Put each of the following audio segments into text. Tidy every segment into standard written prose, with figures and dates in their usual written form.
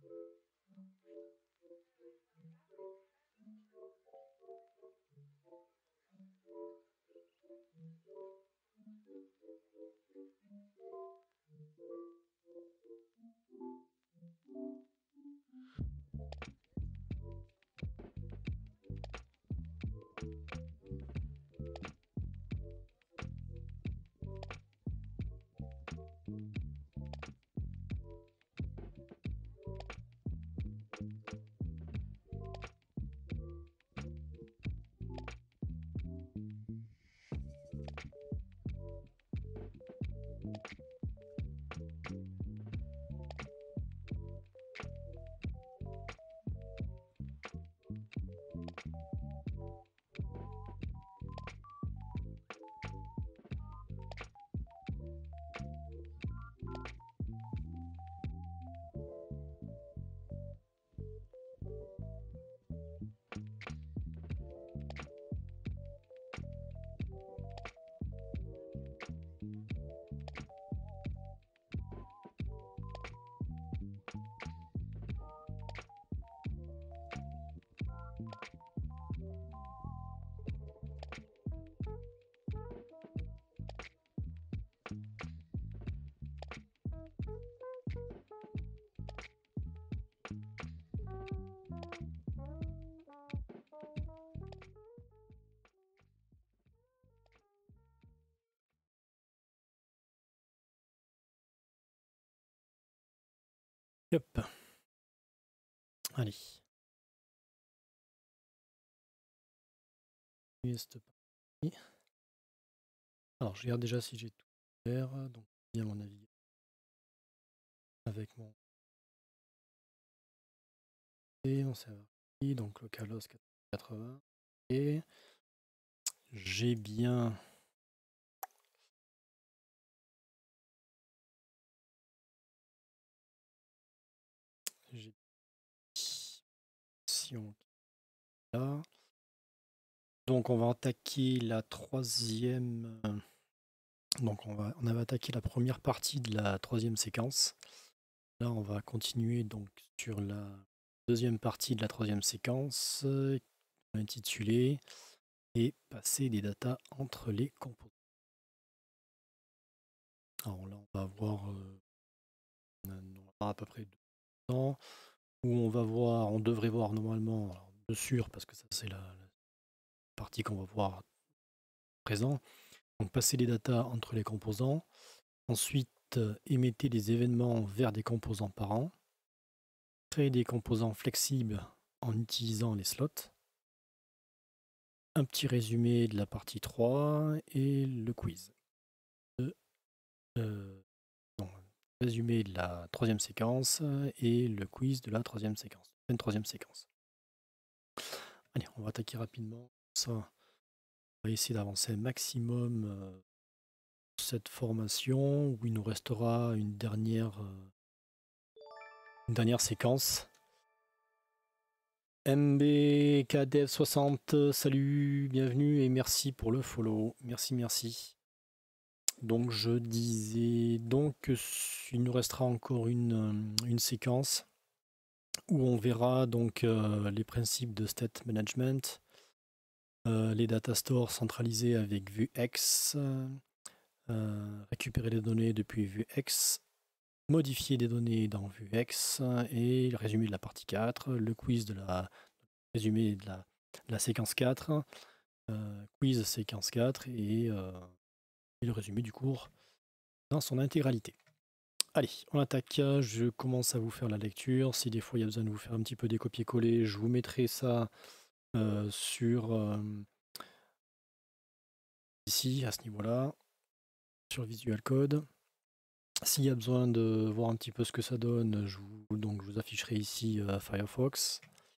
Hop. Allez. Alors, je regarde déjà si j'ai tout ouvert. Donc, bien mon avis. Avec mon. Et on s'est parti. Donc, localhost 480. Et j'ai bien. J'ai là. Donc on va attaquer la troisième. Donc on avait attaqué la première partie de la troisième séquence. Là on va continuer donc sur la deuxième partie de la troisième séquence intitulée et passer des datas entre les composants. Alors là on va avoir à peu près 2 temps où on devrait voir normalement, alors, de sûr parce que ça c'est la partie qu'on va voir présent. Donc passer les datas entre les composants. Ensuite, émettez des événements vers des composants parents. Créer des composants flexibles en utilisant les slots. Un petit résumé de la partie 3 et le quiz. Résumé de la troisième séquence et le quiz de la troisième séquence. Une troisième séquence. Allez, on va attaquer rapidement. Ça, on va essayer d'avancer un maximum cette formation où il nous restera une dernière séquence. MBKDev60, salut, bienvenue et merci pour le follow. Merci. Donc je disais donc il nous restera encore une séquence où on verra donc les principes de state management, les data stores centralisés avec Vuex, récupérer les données depuis Vuex, modifier des données dans Vuex et le résumé de la partie 4, le quiz de la résumé de la séquence 4, quiz séquence 4 et le résumé du cours dans son intégralité. Allez, on attaque. Je commence à vous faire la lecture. Si des fois il y a besoin de vous faire un petit peu des copier-coller, je vous mettrai ça sur ici, à ce niveau-là, sur Visual Code. S'il y a besoin de voir un petit peu ce que ça donne, je vous afficherai ici Firefox.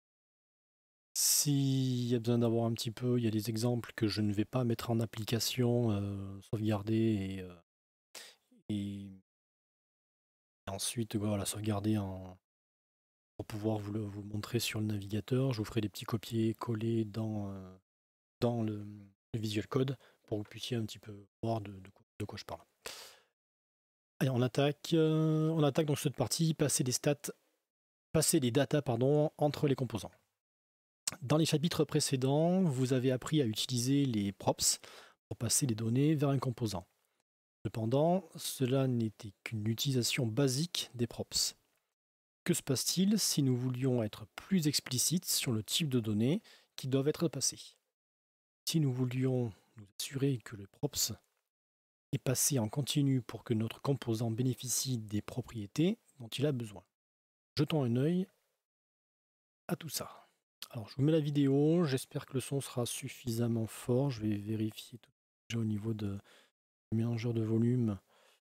S'il y a besoin d'avoir un petit peu, il y a des exemples que je ne vais pas mettre en application, sauvegarder et ensuite voilà, sauvegarder pour pouvoir vous montrer sur le navigateur. Je vous ferai des petits copier-coller dans le Visual Code pour que vous puissiez un petit peu voir de quoi je parle. Allez, on attaque dans cette partie, passer des stats passer les datas entre les composants. Dans les chapitres précédents, vous avez appris à utiliser les props pour passer les données vers un composant. Cependant, cela n'était qu'une utilisation basique des props. Que se passe-t-il si nous voulions être plus explicites sur le type de données qui doivent être passées? Si nous voulions nous assurer que le props est passé en continu pour que notre composant bénéficie des propriétés dont il a besoin. Jetons un œil à tout ça. Alors, je vous mets la vidéo, j'espère que le son sera suffisamment fort. Je vais vérifier tout déjà au niveau du mélangeur de volume.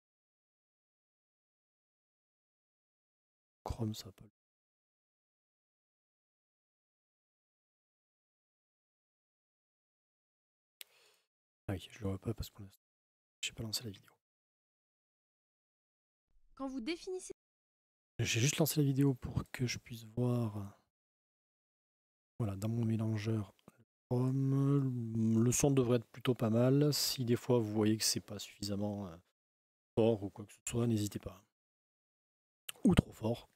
Chrome, ça va pas. Ah oui, je le vois pas parce que j'ai pas lancé la vidéo. Quand vous définissez... J'ai juste lancé la vidéo pour que je puisse voir. Voilà, dans mon mélangeur Chrome, le son devrait être plutôt pas mal. Si des fois vous voyez que c'est pas suffisamment fort ou quoi que ce soit, n'hésitez pas. Ou trop fort.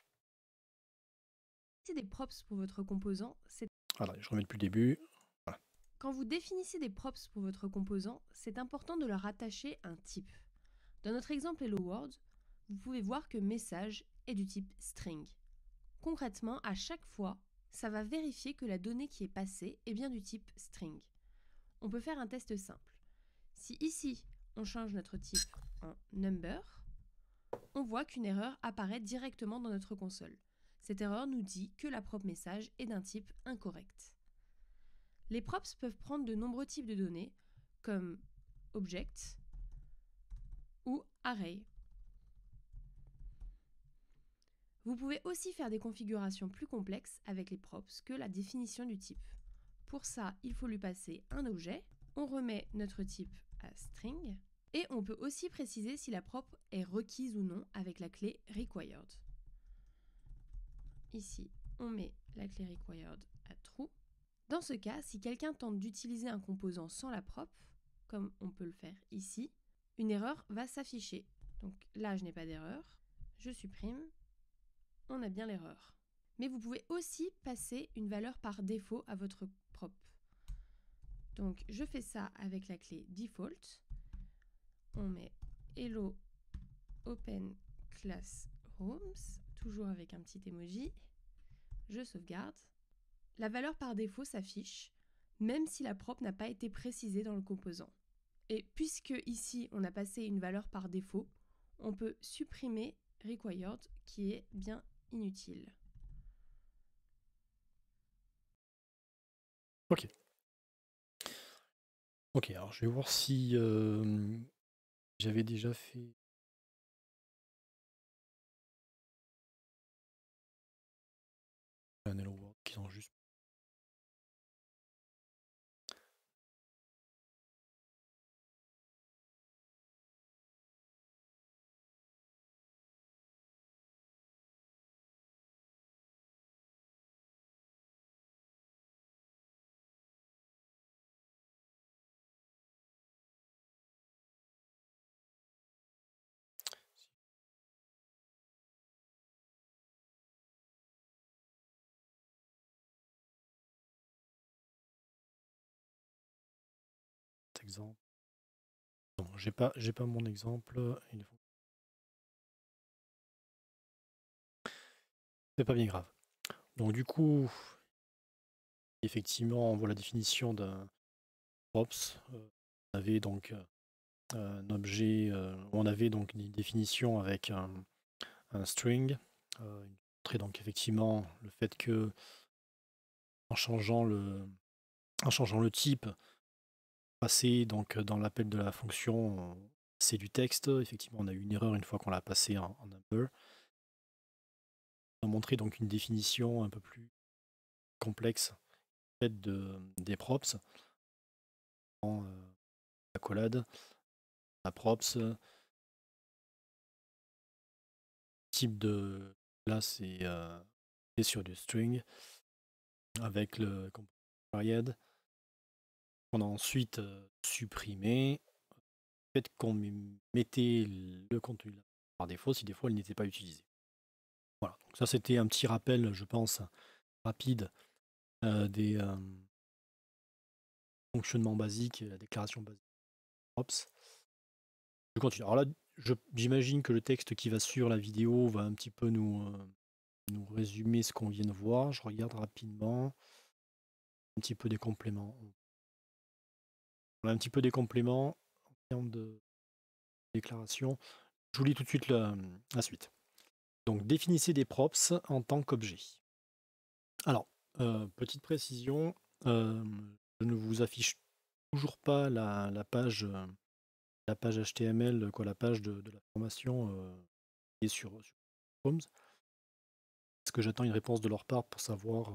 des props pour votre composant, c'est... Voilà, je remets depuis le début. Voilà. Quand vous définissez des props pour votre composant, c'est important de leur attacher un type. Dans notre exemple Hello World, vous pouvez voir que message est du type string. Concrètement, à chaque fois, ça va vérifier que la donnée qui est passée est bien du type string. On peut faire un test simple. Si ici, on change notre type en number, on voit qu'une erreur apparaît directement dans notre console. Cette erreur nous dit que la prop message est d'un type incorrect. Les props peuvent prendre de nombreux types de données, comme object ou array. Vous pouvez aussi faire des configurations plus complexes avec les props que la définition du type. Pour ça, il faut lui passer un objet, on remet notre type à string, et on peut aussi préciser si la prop est requise ou non avec la clé required. Ici, on met la clé required à true. Dans ce cas, si quelqu'un tente d'utiliser un composant sans la prop, comme on peut le faire ici, une erreur va s'afficher. Donc là, je n'ai pas d'erreur, je supprime, on a bien l'erreur. Mais vous pouvez aussi passer une valeur par défaut à votre prop. Donc je fais ça avec la clé default. On met hello open classrooms, toujours avec un petit emoji. Je sauvegarde. La valeur par défaut s'affiche, même si la prop n'a pas été précisée dans le composant. Et puisque ici on a passé une valeur par défaut, on peut supprimer required qui est bien inutile. Ok. Ok, alors je vais voir si j'avais déjà fait. Un Hello World qui sont juste. Exemple. Non, j'ai pas mon exemple. C'est pas bien grave. Donc du coup, effectivement, on voit la définition d'un props. On avait donc un objet, on avait donc une définition avec un string. Il montrait donc effectivement le fait que en changeant le type, passer donc dans l'appel de la fonction, c'est du texte. Effectivement, on a eu une erreur une fois qu'on l'a passé en number. On a montré donc une définition un peu plus complexe des props en accolade. La props, type de classe est sur du string avec le composant varied. On a ensuite supprimé le fait qu'on mettait le contenu là par défaut si des fois il n'était pas utilisé. Voilà, donc ça c'était un petit rappel, je pense, rapide des fonctionnements basiques, la déclaration basique props. Je continue. Alors là, j'imagine que le texte qui va sur la vidéo va un petit peu nous résumer ce qu'on vient de voir. Je regarde rapidement. Un petit peu des compléments. On a un petit peu des compléments en termes de déclaration. Je vous lis tout de suite la suite. Donc, définissez des props en tant qu'objet. Alors, petite précision, je ne vous affiche toujours pas la page HTML, quoi, la page de la formation qui est sur Forms, parce que j'attends une réponse de leur part pour savoir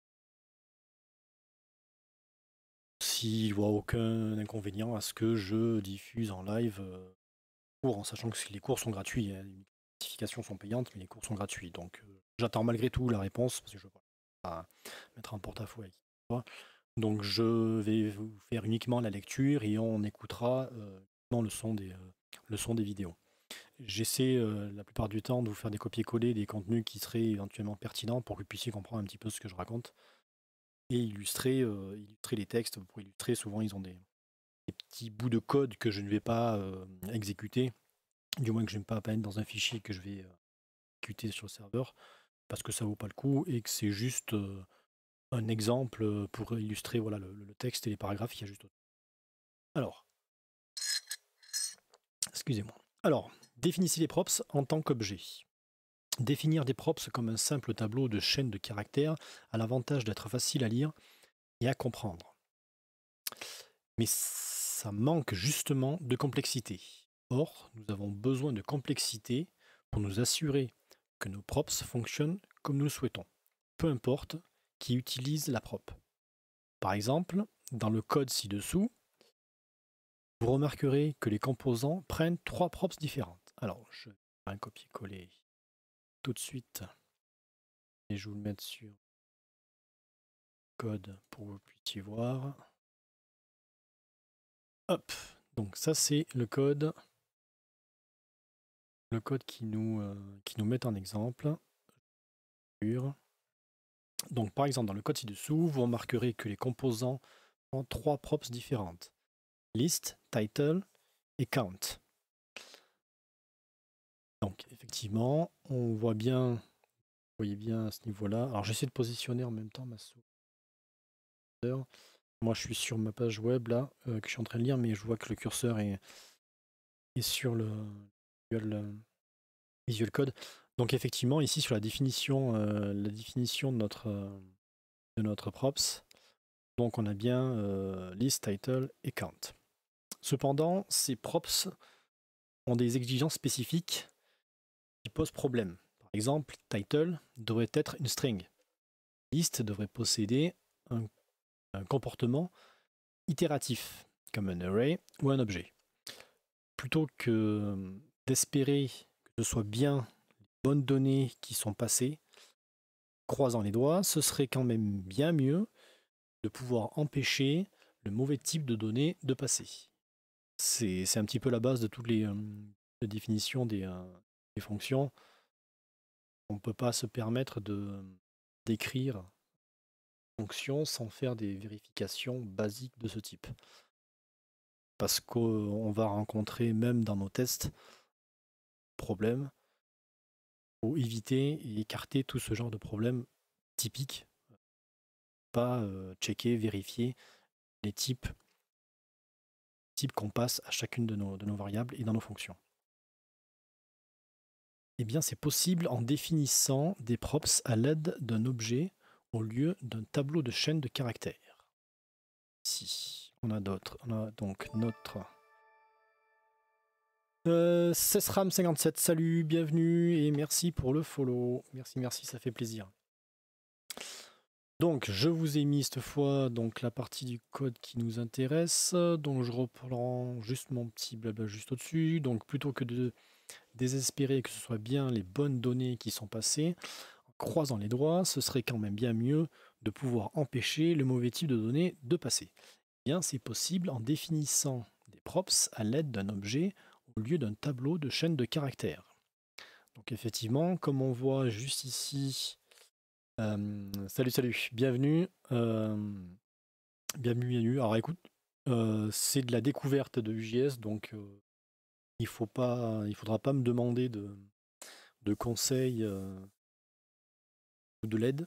s'ils voient aucun inconvénient à ce que je diffuse en live cours, en sachant que les cours sont gratuits, hein. Les certifications sont payantes, mais les cours sont gratuits. Donc j'attends malgré tout la réponse, parce que je ne veux pas mettre en porte-à-faux avec toi. Donc je vais vous faire uniquement la lecture et on écoutera le son des vidéos. J'essaie la plupart du temps de vous faire des copier-coller des contenus qui seraient éventuellement pertinents pour que vous puissiez comprendre un petit peu ce que je raconte et illustrer les textes. Pour illustrer, souvent ils ont des petits bouts de code que je ne vais pas exécuter, du moins que je n'aime pas apparaître dans un fichier que je vais exécuter sur le serveur, parce que ça vaut pas le coup et que c'est juste un exemple pour illustrer voilà, le texte et les paragraphes qu'il y a juste autour. Alors, excusez-moi. Alors, définissez les props en tant qu'objet. Définir des props comme un simple tableau de chaîne de caractères a l'avantage d'être facile à lire et à comprendre. Mais ça manque justement de complexité. Or, nous avons besoin de complexité pour nous assurer que nos props fonctionnent comme nous le souhaitons, peu importe qui utilise la prop. Par exemple, dans le code ci-dessous, vous remarquerez que les composants prennent 3 props différentes. Alors, je vais faire un copier-coller tout de suite et je vais vous le mettre sur code pour que vous puissiez voir. Hop, donc ça c'est le code qui nous met en exemple. Donc par exemple dans le code ci-dessous, vous remarquerez que les composants ont 3 props différentes. List, title et count. Donc effectivement, on voit bien, vous voyez bien à ce niveau-là. Alors j'essaie de positionner en même temps ma souris. Moi je suis sur ma page web là, que je suis en train de lire, mais je vois que le curseur est sur le Visual Code. Donc effectivement, ici sur la définition de notre props, donc on a bien list, title et count. Cependant, ces props ont des exigences spécifiques qui posent problème. Par exemple, title devrait être une string. List devrait posséder un comportement itératif, comme un array ou un objet. Plutôt que d'espérer que ce soit bien les bonnes données qui sont passées, croisant les doigts, ce serait quand même bien mieux de pouvoir empêcher le mauvais type de données de passer. C'est un petit peu la base de toutes les définitions des fonctions. On ne peut pas se permettre d'écrire une fonction sans faire des vérifications basiques de ce type. Parce qu'on va rencontrer, même dans nos tests, problèmes. Il faut éviter et écarter tout ce genre de problèmes typiques. Pas checker, vérifier les types qu'on passe à chacune de nos variables et dans nos fonctions. Eh bien, c'est possible en définissant des props à l'aide d'un objet au lieu d'un tableau de chaîne de caractères. Ici, on a donc notre Cesram57, salut, bienvenue et merci pour le follow. Merci, ça fait plaisir. Donc, je vous ai mis cette fois donc, la partie du code qui nous intéresse. Donc, je reprends juste mon petit blabla juste au-dessus. Donc, plutôt que de désespérer que ce soit bien les bonnes données qui sont passées, en croisant les doigts, ce serait quand même bien mieux de pouvoir empêcher le mauvais type de données de passer. Eh bien, c'est possible en définissant des props à l'aide d'un objet au lieu d'un tableau de chaîne de caractères. Donc effectivement, comme on voit juste ici, salut, bienvenue, bienvenue. Alors écoute, c'est de la découverte de Vue.js, donc il faudra pas me demander de conseils ou de l'aide.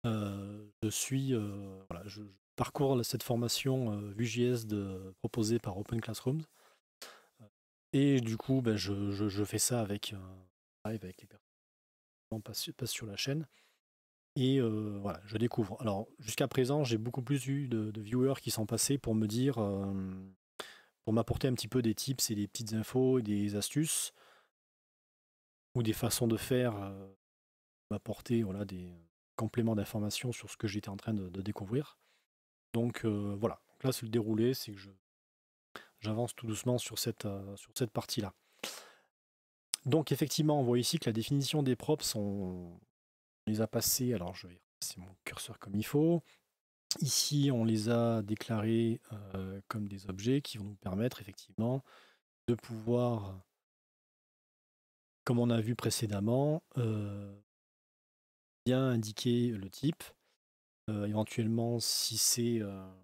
Voilà, je parcours cette formation Vue.js proposée par Open Classrooms. Et du coup, ben, je fais ça avec les personnes qui passent sur la chaîne. Et voilà, je découvre. Alors, jusqu'à présent, j'ai beaucoup plus eu de viewers qui sont passés pour me dire, pour m'apporter un petit peu des tips et des petites infos et des astuces ou des façons de faire, m'apporter voilà, des compléments d'informations sur ce que j'étais en train de découvrir. Donc voilà, donc là, c'est le déroulé, c'est que j'avance tout doucement sur cette partie-là. Donc effectivement, on voit ici que la définition des props, on les a passés, alors je vais passer mon curseur comme il faut. Ici, on les a déclarés comme des objets qui vont nous permettre effectivement de pouvoir, comme on a vu précédemment, bien indiquer le type, éventuellement si c'est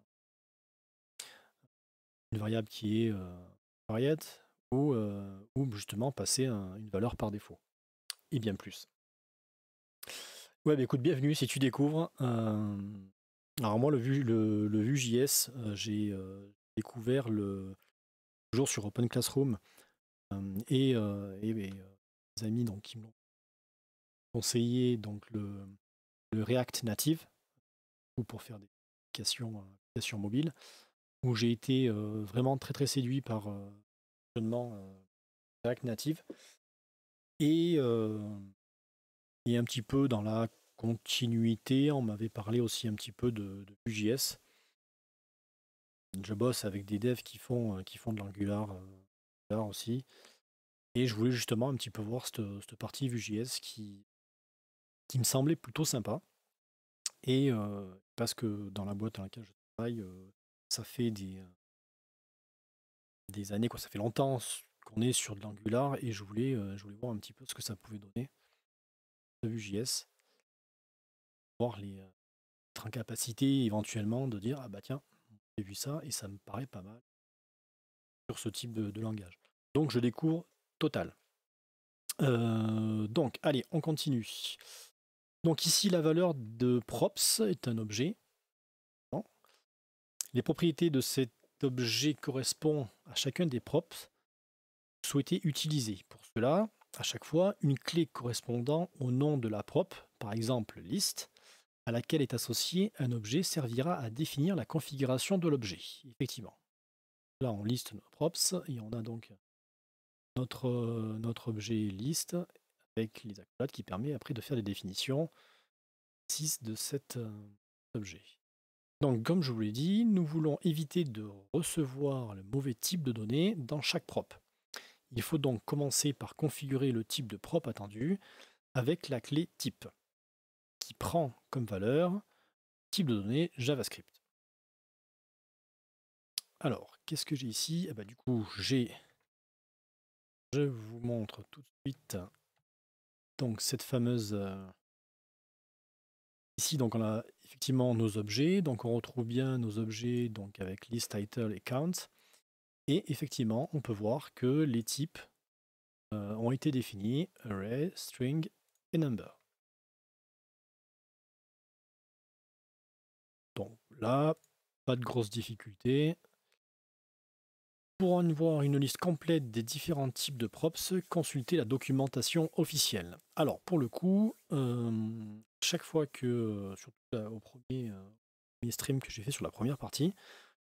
une variable qui est variate ou justement passer une valeur par défaut, et bien plus. Ouais, bah écoute, bienvenue si tu découvres. Alors moi, le Vue.js, j'ai découvert toujours sur Open Classroom et mes amis donc, qui m'ont conseillé donc, le React Native ou pour faire des applications mobiles, où j'ai été vraiment très très séduit par le fonctionnement React Native et, un petit peu dans la continuité, on m'avait parlé aussi un petit peu de Vue.js. Je bosse avec des devs qui font de l'Angular aussi. Et je voulais justement un petit peu voir cette partie Vue.js qui me semblait plutôt sympa. Et parce que dans la boîte dans laquelle je travaille, ça fait des années, quoi, ça fait longtemps qu'on est sur de l'Angular et je voulais voir un petit peu ce que ça pouvait donner de Vue.js, voir être en capacité éventuellement de dire ah bah tiens, j'ai vu ça et ça me paraît pas mal sur ce type de langage. Donc je découvre total. Donc allez, on continue. Donc ici la valeur de props est un objet. Les propriétés de cet objet correspondent à chacun des props souhaités utiliser. Pour cela, à chaque fois, une clé correspondant au nom de la prop, par exemple list, à laquelle est associé un objet servira à définir la configuration de l'objet. Effectivement. Là, on liste nos props et on a donc notre objet list avec les accolades qui permet après de faire des définitions précises de cet objet. Donc, comme je vous l'ai dit, nous voulons éviter de recevoir le mauvais type de données dans chaque prop. Il faut donc commencer par configurer le type de prop attendu avec la clé type, qui prend comme valeur type de données JavaScript. Alors, qu'est-ce que j'ai ici? Du coup, je vous montre tout de suite donc cette fameuse... Ici, donc, on a effectivement nos objets. Donc, on retrouve bien nos objets donc, avec list, title et count. Et effectivement, on peut voir que les types ont été définis, array, string et number. Donc là, pas de grosse difficulté. Pour en voir une liste complète des différents types de props, consultez la documentation officielle. Alors pour le coup, chaque fois que, surtout au premier stream que j'ai fait sur la première partie,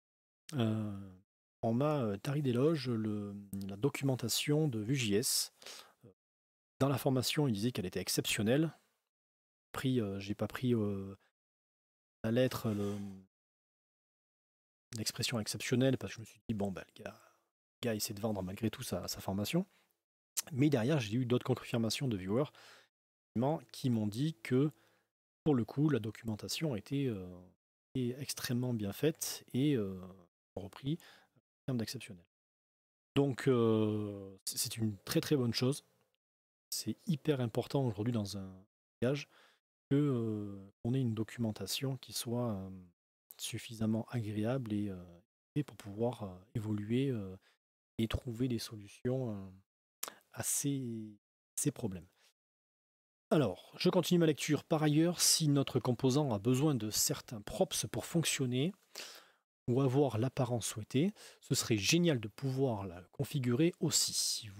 on m'a tari d'éloge la documentation de Vue.js. Dans la formation, il disait qu'elle était exceptionnelle. J'ai pas pris la lettre l'expression exceptionnelle parce que je me suis dit, bon, bah, le gars essaie de vendre malgré tout sa formation. Mais derrière, j'ai eu d'autres confirmations de viewers qui m'ont dit que, pour le coup, la documentation était extrêmement bien faite et repris en termes d'exceptionnel. Donc, c'est une très très bonne chose. c'est hyper important aujourd'hui dans un langage qu'on ait une documentation qui soit suffisamment agréable et pour pouvoir évoluer et trouver des solutions à ces problèmes. Alors, je continue ma lecture. Par ailleurs, si notre composant a besoin de certains props pour fonctionner ou avoir l'apparence souhaitée, ce serait génial de pouvoir la configurer aussi.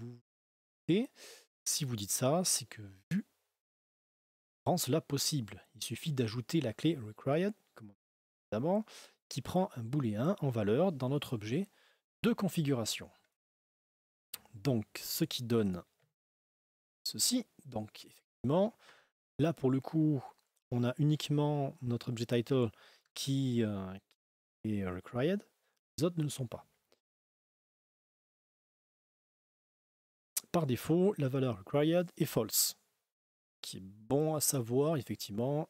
Si vous dites ça, c'est que vu rend cela possible. Il suffit d'ajouter la clé required, comme on dit d'abord, qui prend un booléen en valeur dans notre objet de configuration. Donc, ce qui donne ceci. Donc, effectivement, là, pour le coup, on a uniquement notre objet title qui est required. Les autres ne le sont pas. Par défaut, la valeur required est false. Qui est bon à savoir, effectivement.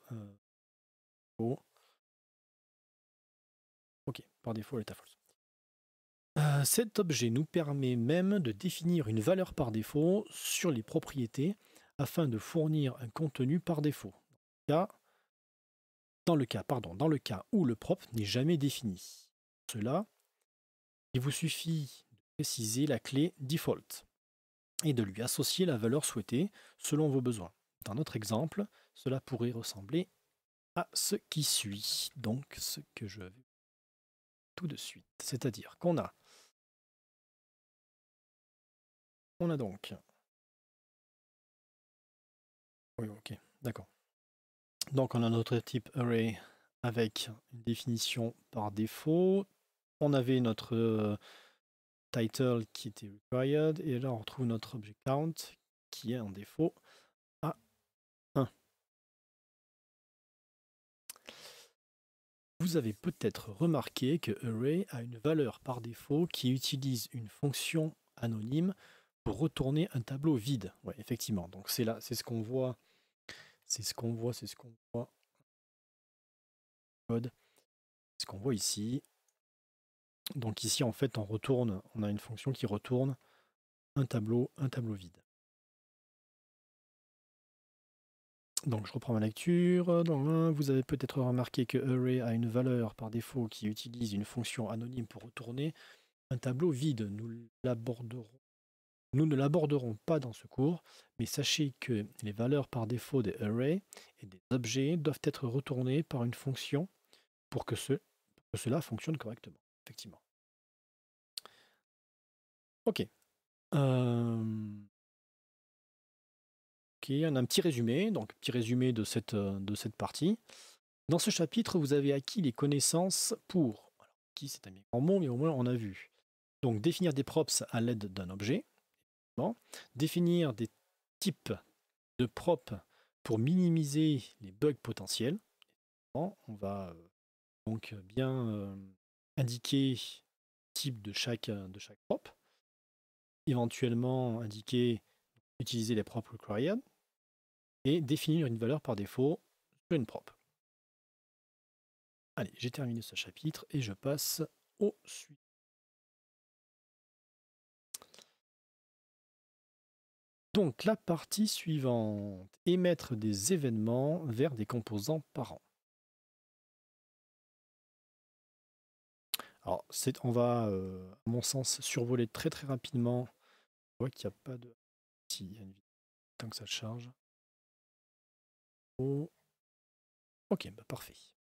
Ok, par défaut, elle est à false. Cet objet nous permet même de définir une valeur par défaut sur les propriétés afin de fournir un contenu par défaut. Dans le cas où le prop n'est jamais défini. Pour cela, il vous suffit de préciser la clé default et de lui associer la valeur souhaitée selon vos besoins. Dans notre exemple, cela pourrait ressembler à ce qui suit. Donc, ce que je vais tout de suite. C'est-à-dire qu'on a donc... Oui, ok, d'accord. Donc on a notre type array avec une définition par défaut. On avait notre title qui était required et là on retrouve notre objet count qui est en défaut à 1. Vous avez peut-être remarqué que array a une valeur par défaut qui utilise une fonction anonyme pour retourner un tableau vide. Ouais, effectivement. Donc c'est là, c'est ce qu'on voit. C'est ce qu'on voit. Code. Ce qu'on voit ici. Donc ici, en fait, on a une fonction qui retourne un tableau vide. Donc je reprends ma lecture. Dans le 1, vous avez peut-être remarqué que array a une valeur par défaut qui utilise une fonction anonyme pour retourner un tableau vide. Nous ne l'aborderons pas dans ce cours, mais sachez que les valeurs par défaut des arrays et des objets doivent être retournées par une fonction pour que cela fonctionne correctement. Effectivement. Ok. Ok, on a un petit résumé, donc petit résumé de cette partie. Dans ce chapitre, vous avez acquis les connaissances pour, alors, qui c'est un grand mot, mais au moins on a vu. Donc définir des props à l'aide d'un objet, bon. Définir des types de props pour minimiser les bugs potentiels. Bon, on va donc bien indiquer le type de chaque prop, éventuellement indiquer, utiliser les props required et définir une valeur par défaut sur une prop. Allez, j'ai terminé ce chapitre et je passe au suivant. Donc la partie suivante, émettre des événements vers des composants parents. Alors on va, à mon sens, survoler très très rapidement. On voit qu'il n'y a pas de... Si, il y a une... Tant que ça charge. Oh. Ok, bah parfait.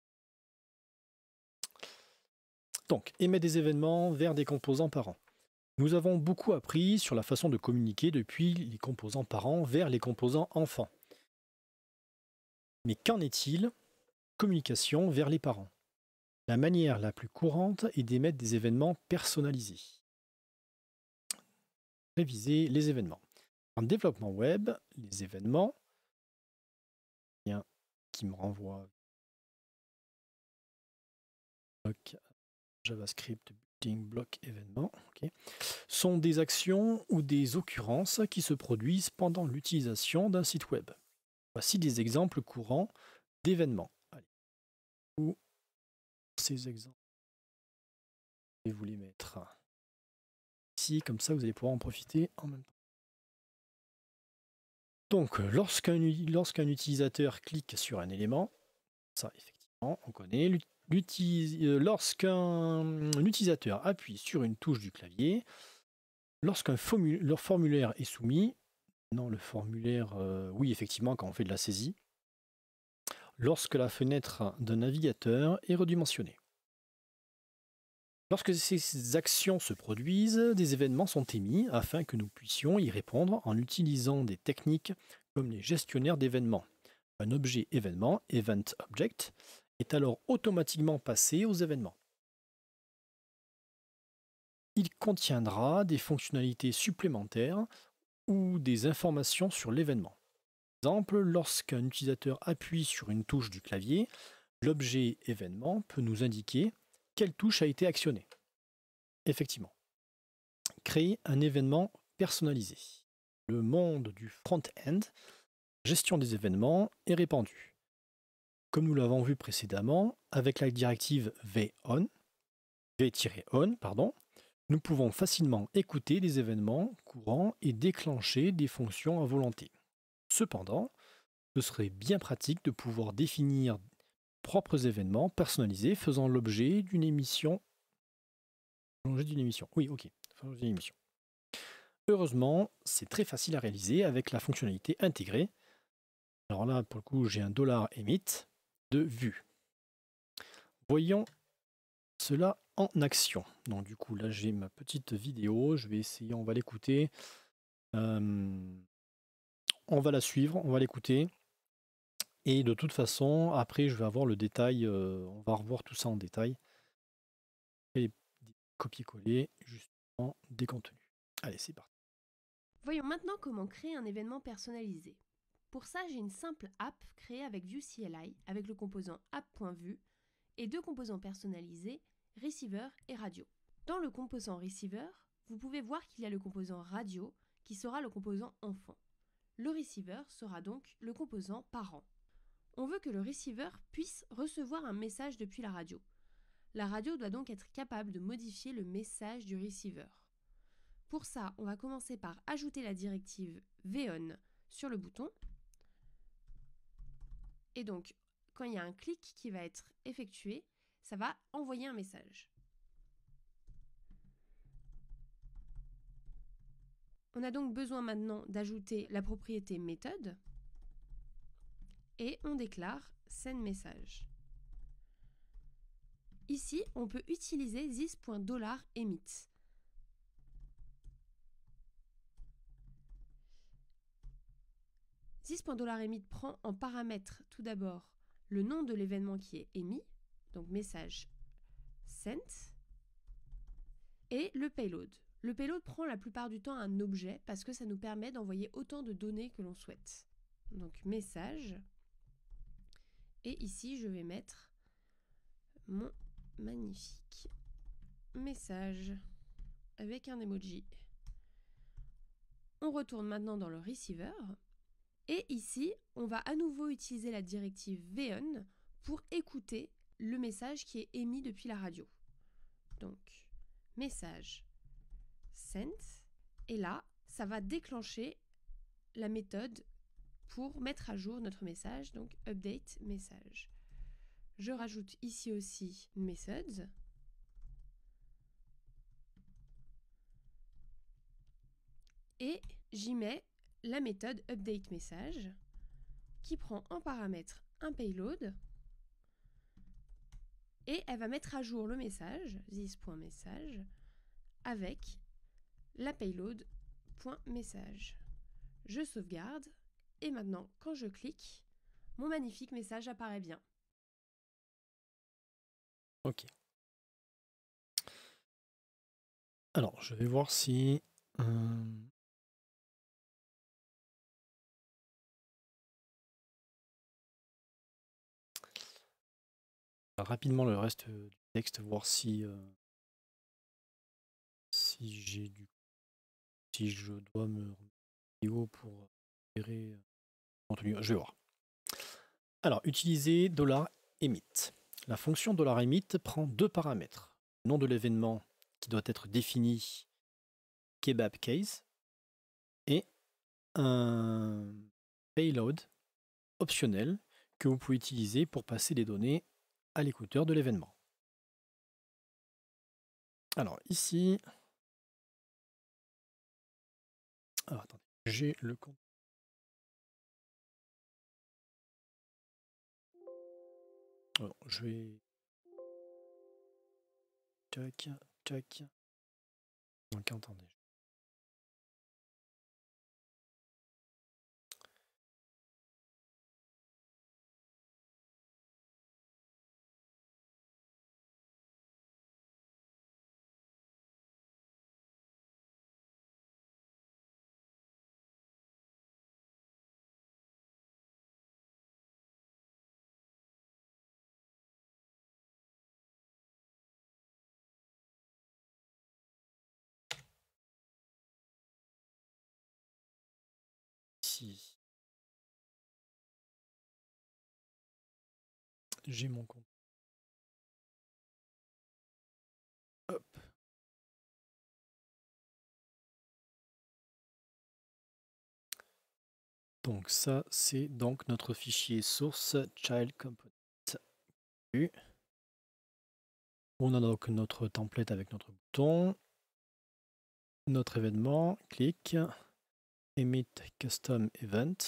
Donc, émettre des événements vers des composants parents. Nous avons beaucoup appris sur la façon de communiquer depuis les composants parents vers les composants enfants. Mais qu'en est-il communication vers les parents? La manière la plus courante est d'émettre des événements personnalisés. Réviser les événements. En développement web, les événements, qui me renvoie JavaScript building block événement, okay, sont des actions ou des occurrences qui se produisent pendant l'utilisation d'un site web. Voici des exemples courants d'événements. Où ces exemples, je vais vous les mettre ici, comme ça vous allez pouvoir en profiter en même temps. Donc, lorsqu'un utilisateur clique sur un élément, ça effectivement, on connaît. Lorsqu'un utilisateur appuie sur une touche du clavier, lorsqu'un formulaire est soumis, non, le formulaire, oui, effectivement, quand on fait de la saisie, lorsque la fenêtre d'un navigateur est redimensionnée. Lorsque ces actions se produisent, des événements sont émis afin que nous puissions y répondre en utilisant des techniques comme les gestionnaires d'événements. Un objet événement, Event Object, est alors automatiquement passé aux événements. Il contiendra des fonctionnalités supplémentaires ou des informations sur l'événement. Par exemple, lorsqu'un utilisateur appuie sur une touche du clavier, l'objet événement peut nous indiquer quelle touche a été actionnée. Effectivement. Créer un événement personnalisé. Le monde du front-end, gestion des événements, est répandu. Comme nous l'avons vu précédemment, avec la directive v-on, nous pouvons facilement écouter des événements courants et déclencher des fonctions à volonté. Cependant, ce serait bien pratique de pouvoir définir propres événements personnalisés faisant l'objet d'une émission. Oui, ok. Heureusement, c'est très facile à réaliser avec la fonctionnalité intégrée. Alors là, pour le coup, j'ai un $emit de vue. Voyons cela en action. Donc du coup, là, j'ai ma petite vidéo. Je vais essayer, on va l'écouter. On va la suivre, on va l'écouter. Et de toute façon, après, je vais avoir le détail. On va revoir tout ça en détail. Et copier-coller, justement, des contenus. Allez, c'est parti. Voyons maintenant comment créer un événement personnalisé. Pour ça, j'ai une simple app créée avec Vue.cli avec le composant app.vue et deux composants personnalisés, receiver et radio. Dans le composant receiver, vous pouvez voir qu'il y a le composant radio qui sera le composant enfant. Le receiver sera donc le composant parent. On veut que le receiver puisse recevoir un message depuis la radio. La radio doit donc être capable de modifier le message du receiver. Pour ça, on va commencer par ajouter la directive v-on sur le bouton. Et donc, quand il y a un clic qui va être effectué, ça va envoyer un message. On a donc besoin maintenant d'ajouter la propriété méthode et on déclare sendMessage. Ici, on peut utiliser this.$emit. This.$emit prend en paramètre tout d'abord le nom de l'événement qui est émis, donc message sent, et le payload. Le payload prend la plupart du temps un objet parce que ça nous permet d'envoyer autant de données que l'on souhaite. Donc message, et ici je vais mettre mon magnifique message avec un emoji. On retourne maintenant dans le receiver. Et ici, on va à nouveau utiliser la directive v-on pour écouter le message qui est émis depuis la radio. Donc, message sent. Et là, ça va déclencher la méthode pour mettre à jour notre message, donc update message. Je rajoute ici aussi methods. Et j'y mets la méthode updateMessage qui prend en paramètre un payload et elle va mettre à jour le message, this.message, avec la payload.message. Je sauvegarde et maintenant quand je clique, mon magnifique message apparaît bien. Ok. Alors, je vais voir si... rapidement le reste du texte, voir si si je dois me remettre pour gérer le contenu. Je vais voir. Alors, utiliser $emit. La fonction $emit prend deux paramètres. Le nom de l'événement qui doit être défini kebab case et un payload optionnel que vous pouvez utiliser pour passer des données à l'écouteur de l'événement. Alors ici, alors, attendez, j'ai le compte. Alors, je vais tac, tac. Donc attendez. Ici, j'ai mon compte. Hop. Donc ça, c'est donc notre fichier source child component. On a donc notre template avec notre bouton, notre événement, clic, emit custom event,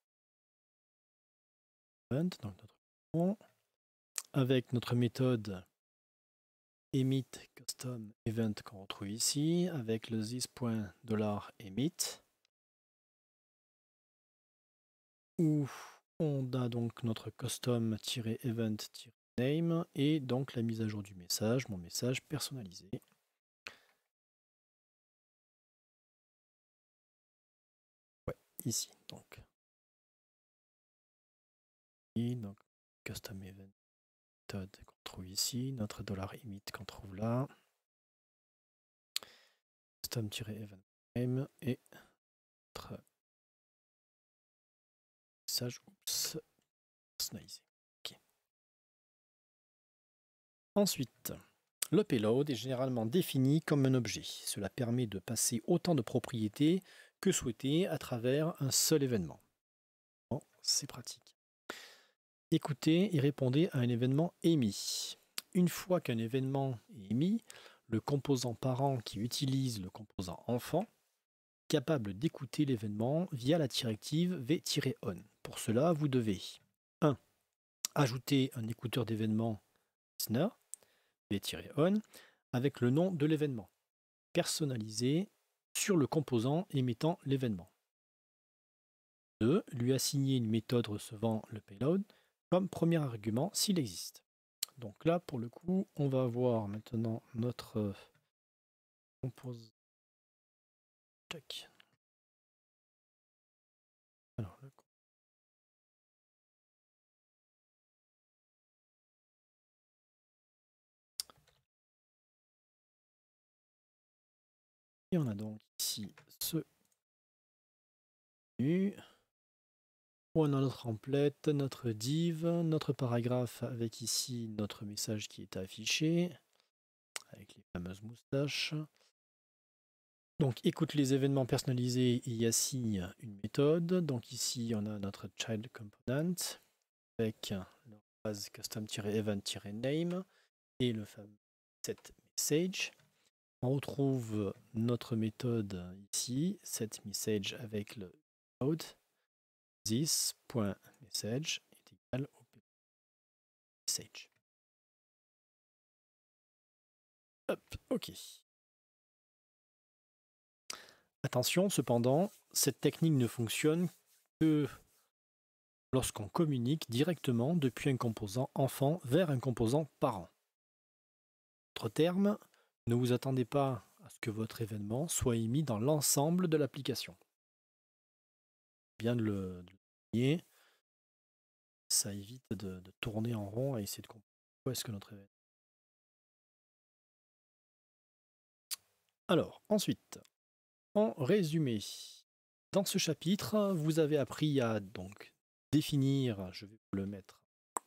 donc notre bouton, avec notre méthode emit custom event qu'on retrouve ici, avec le this.$emit, où on a donc notre custom-event-name et donc la mise à jour du message, mon message personnalisé. Ouais, ici donc. Et donc custom event méthode qu'on trouve ici, notre $emit qu'on trouve là, custom-event name et notre message personnalisé. Okay. Ensuite, le payload est généralement défini comme un objet. Cela permet de passer autant de propriétés que souhaité à travers un seul événement. Bon, c'est pratique. Écoutez et répondez à un événement émis. Une fois qu'un événement est émis, le composant parent qui utilise le composant enfant est capable d'écouter l'événement via la directive v-on. Pour cela, vous devez 1. Ajouter un écouteur d'événement listener v-on avec le nom de l'événement personnalisé sur le composant émettant l'événement. 2. Lui assigner une méthode recevant le payload comme premier argument s'il existe. Donc là, pour le coup, on va avoir maintenant notre composant. Alors, et on a donc ici ce menu. On a notre template, notre div, notre paragraphe avec ici notre message qui est affiché, avec les fameuses moustaches. Donc écoute les événements personnalisés et y assigne une méthode. Donc ici on a notre child component avec le base custom-event-name et le fameux set message. On retrouve notre méthode ici, set message avec le code. This.message est égal au message. Hop, ok. Attention, cependant, cette technique ne fonctionne que lorsqu'on communique directement depuis un composant enfant vers un composant parent. En d'autres termes, ne vous attendez pas à ce que votre événement soit émis dans l'ensemble de l'application. Bien de le souligner, ça évite de tourner en rond et essayer de comprendre où est-ce que notre événement. Alors, ensuite, en résumé, dans ce chapitre, vous avez appris à donc définir, je vais vous le mettre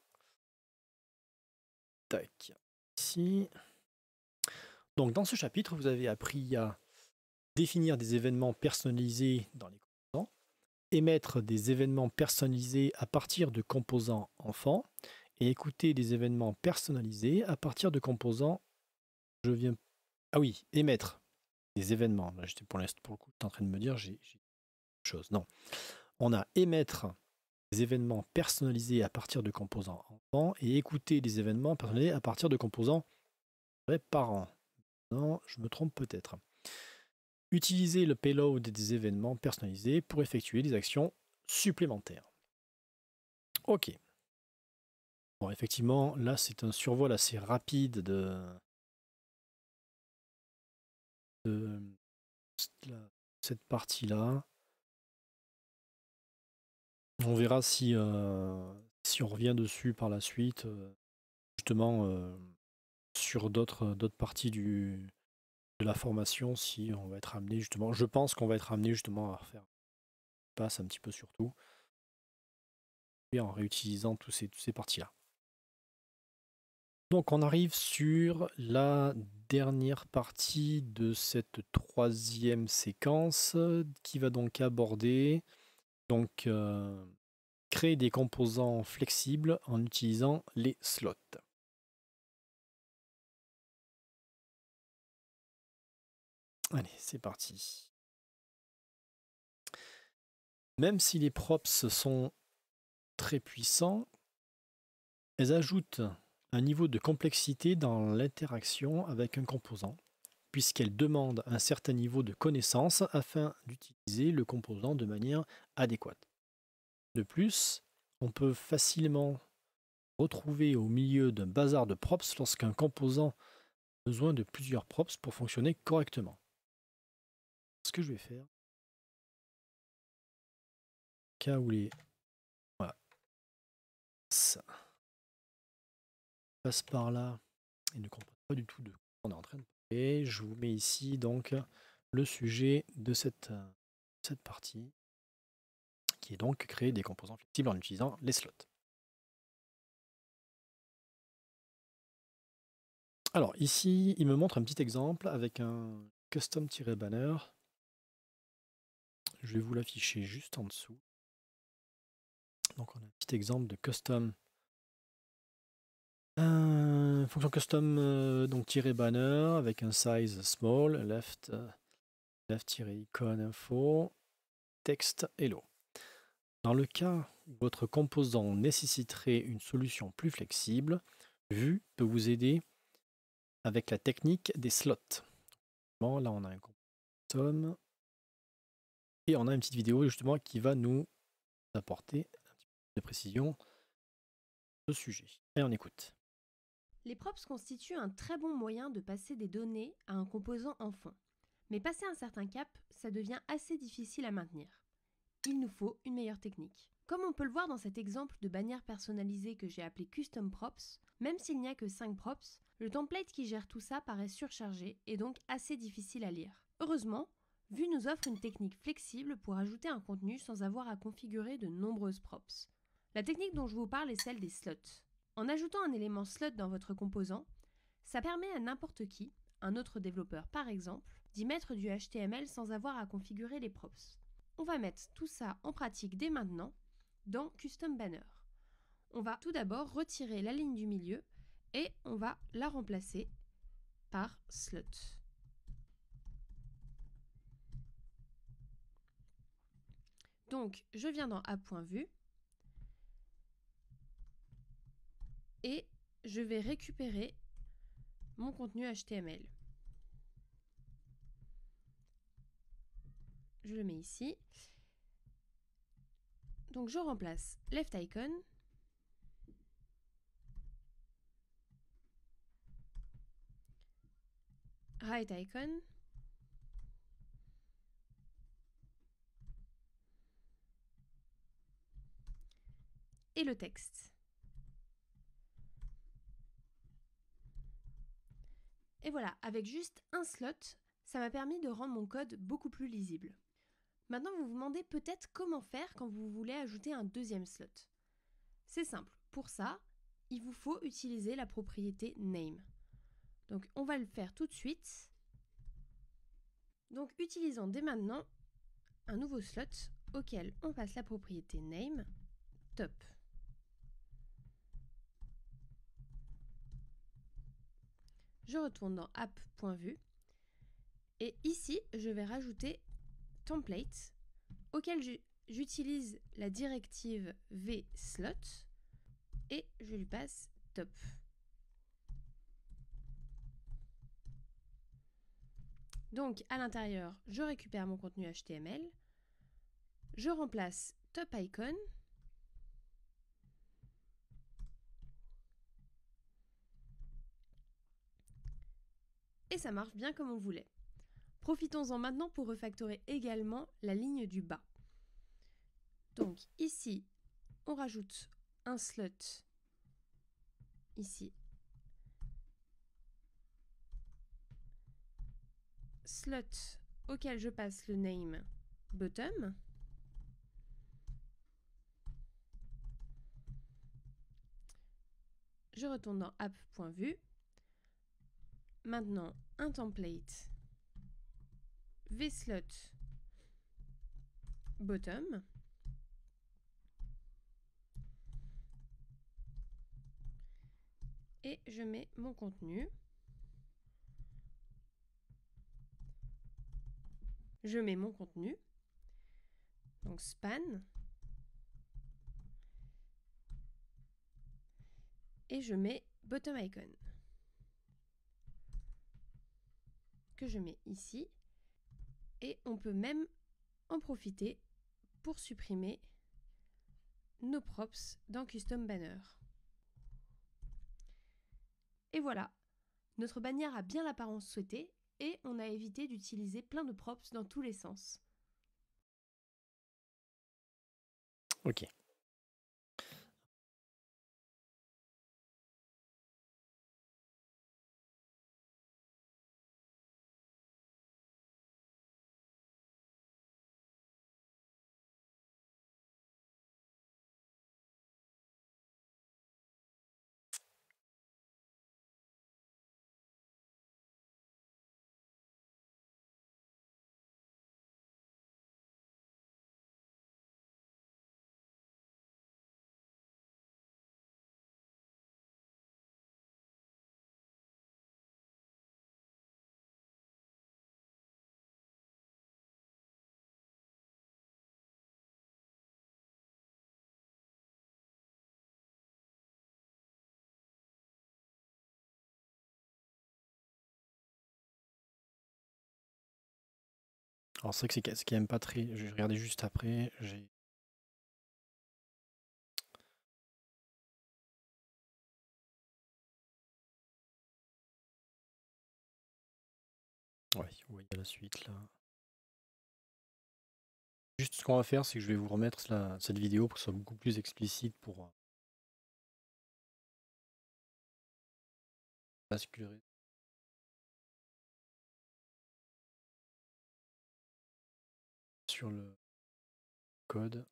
tac, ici. Donc dans ce chapitre, vous avez appris à définir des événements personnalisés dans les composants émettre des événements personnalisés à partir de composants enfants et écouter des événements personnalisés à partir de composants. Je viens. Ah oui, émettre des événements. Là, j'étais pour le coup, tu es en train de me dire, j'ai chose. Non. On a émettre des événements personnalisés à partir de composants enfants et écouter des événements personnalisés à partir de composants parents. Non, je me trompe peut-être. Utiliser le payload des événements personnalisés pour effectuer des actions supplémentaires. Ok. Bon, effectivement, là, c'est un survol assez rapide de cette partie-là. On verra si on revient dessus par la suite, justement, sur d'autres parties de la formation, si on va être amené justement. Je pense qu'on va être amené justement à refaire passe un petit peu sur tout, et en réutilisant toutes ces parties-là. Donc on arrive sur la dernière partie de cette troisième séquence qui va donc aborder créer des composants flexibles en utilisant les slots. Allez, c'est parti. Même si les props sont très puissants, elles ajoutent un niveau de complexité dans l'interaction avec un composant, puisqu'elles demandent un certain niveau de connaissance afin d'utiliser le composant de manière adéquate. De plus, on peut facilement retrouver au milieu d'un bazar de props lorsqu'un composant a besoin de plusieurs props pour fonctionner correctement. Ce que je vais faire, cas où les voilà, ça passe par là et ne comprennent pas du tout de quoi on est en train de parler, je vous mets ici donc le sujet de cette partie, qui est donc créer des composants flexibles en utilisant les slots. Alors ici, il me montre un petit exemple avec un custom-banner. Je vais vous l'afficher juste en dessous. Donc on a un petit exemple de custom. Fonction custom donc -banner avec un size small, left-icon info, texte hello. Dans le cas où votre composant nécessiterait une solution plus flexible, Vue peut vous aider avec la technique des slots. Bon, là, on a un custom et on a une petite vidéo justement qui va nous apporter un petit peu de précision sur ce sujet. Et on écoute. Les props constituent un très bon moyen de passer des données à un composant enfant. Mais passer un certain cap, ça devient assez difficile à maintenir. Il nous faut une meilleure technique. Comme on peut le voir dans cet exemple de bannière personnalisée que j'ai appelé Custom Props, même s'il n'y a que 5 props, le template qui gère tout ça paraît surchargé et donc assez difficile à lire. Heureusement, Vue nous offre une technique flexible pour ajouter un contenu sans avoir à configurer de nombreuses props. La technique dont je vous parle est celle des slots. En ajoutant un élément slot dans votre composant, ça permet à n'importe qui, un autre développeur par exemple, d'y mettre du HTML sans avoir à configurer les props. On va mettre tout ça en pratique dès maintenant dans Custom Banner. On va tout d'abord retirer la ligne du milieu et on va la remplacer par slot. Donc, je viens dans app.vue et je vais récupérer mon contenu HTML. Je le mets ici. Donc je remplace left icon right icon et le texte. Et voilà, avec juste un slot, ça m'a permis de rendre mon code beaucoup plus lisible. Maintenant, vous vous demandez peut-être comment faire quand vous voulez ajouter un deuxième slot. C'est simple, pour ça, il vous faut utiliser la propriété name. Donc on va le faire tout de suite. Donc utilisons dès maintenant un nouveau slot auquel on passe la propriété name top. Je retourne dans app.vue et ici, je vais rajouter template auquel j'utilise la directive vslot et je lui passe top. Donc à l'intérieur, je récupère mon contenu HTML, je remplace top icon et ça marche bien comme on voulait. Profitons-en maintenant pour refactorer également la ligne du bas. Donc ici, on rajoute un slot ici. Slot auquel je passe le name bottom. Je retourne dans app.vue. Maintenant, un template vslot bottom. Et je mets mon contenu. Je mets mon contenu. Donc span. Et je mets bottom icon. Que je mets ici. Et on peut même en profiter pour supprimer nos props dans Custom Banner. Et voilà, notre bannière a bien l'apparence souhaitée et on a évité d'utiliser plein de props dans tous les sens. Ok. Alors c'est vrai que c'est quand même pas très... Je vais regarder juste après. Ouais, vous voyez la suite là. Juste ce qu'on va faire, c'est que je vais vous remettre cette vidéo pour que ce soit beaucoup plus explicite pour basculer sur le code.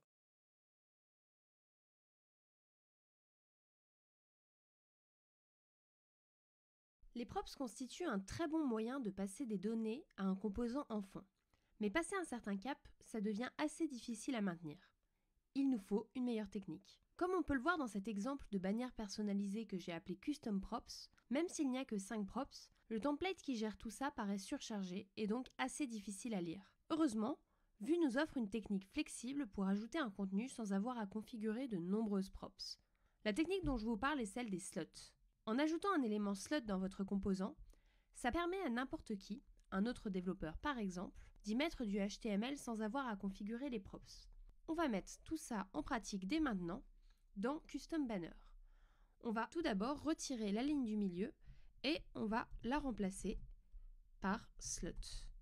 Les props constituent un très bon moyen de passer des données à un composant en fond. Mais passé un certain cap, ça devient assez difficile à maintenir. Il nous faut une meilleure technique. Comme on peut le voir dans cet exemple de bannière personnalisée que j'ai appelé Custom Props, même s'il n'y a que 5 props, le template qui gère tout ça paraît surchargé et donc assez difficile à lire. Heureusement, Vue nous offre une technique flexible pour ajouter un contenu sans avoir à configurer de nombreuses props. La technique dont je vous parle est celle des slots. En ajoutant un élément slot dans votre composant, ça permet à n'importe qui, un autre développeur par exemple, d'y mettre du HTML sans avoir à configurer les props. On va mettre tout ça en pratique dès maintenant dans Custom Banner. On va tout d'abord retirer la ligne du milieu et on va la remplacer par slot.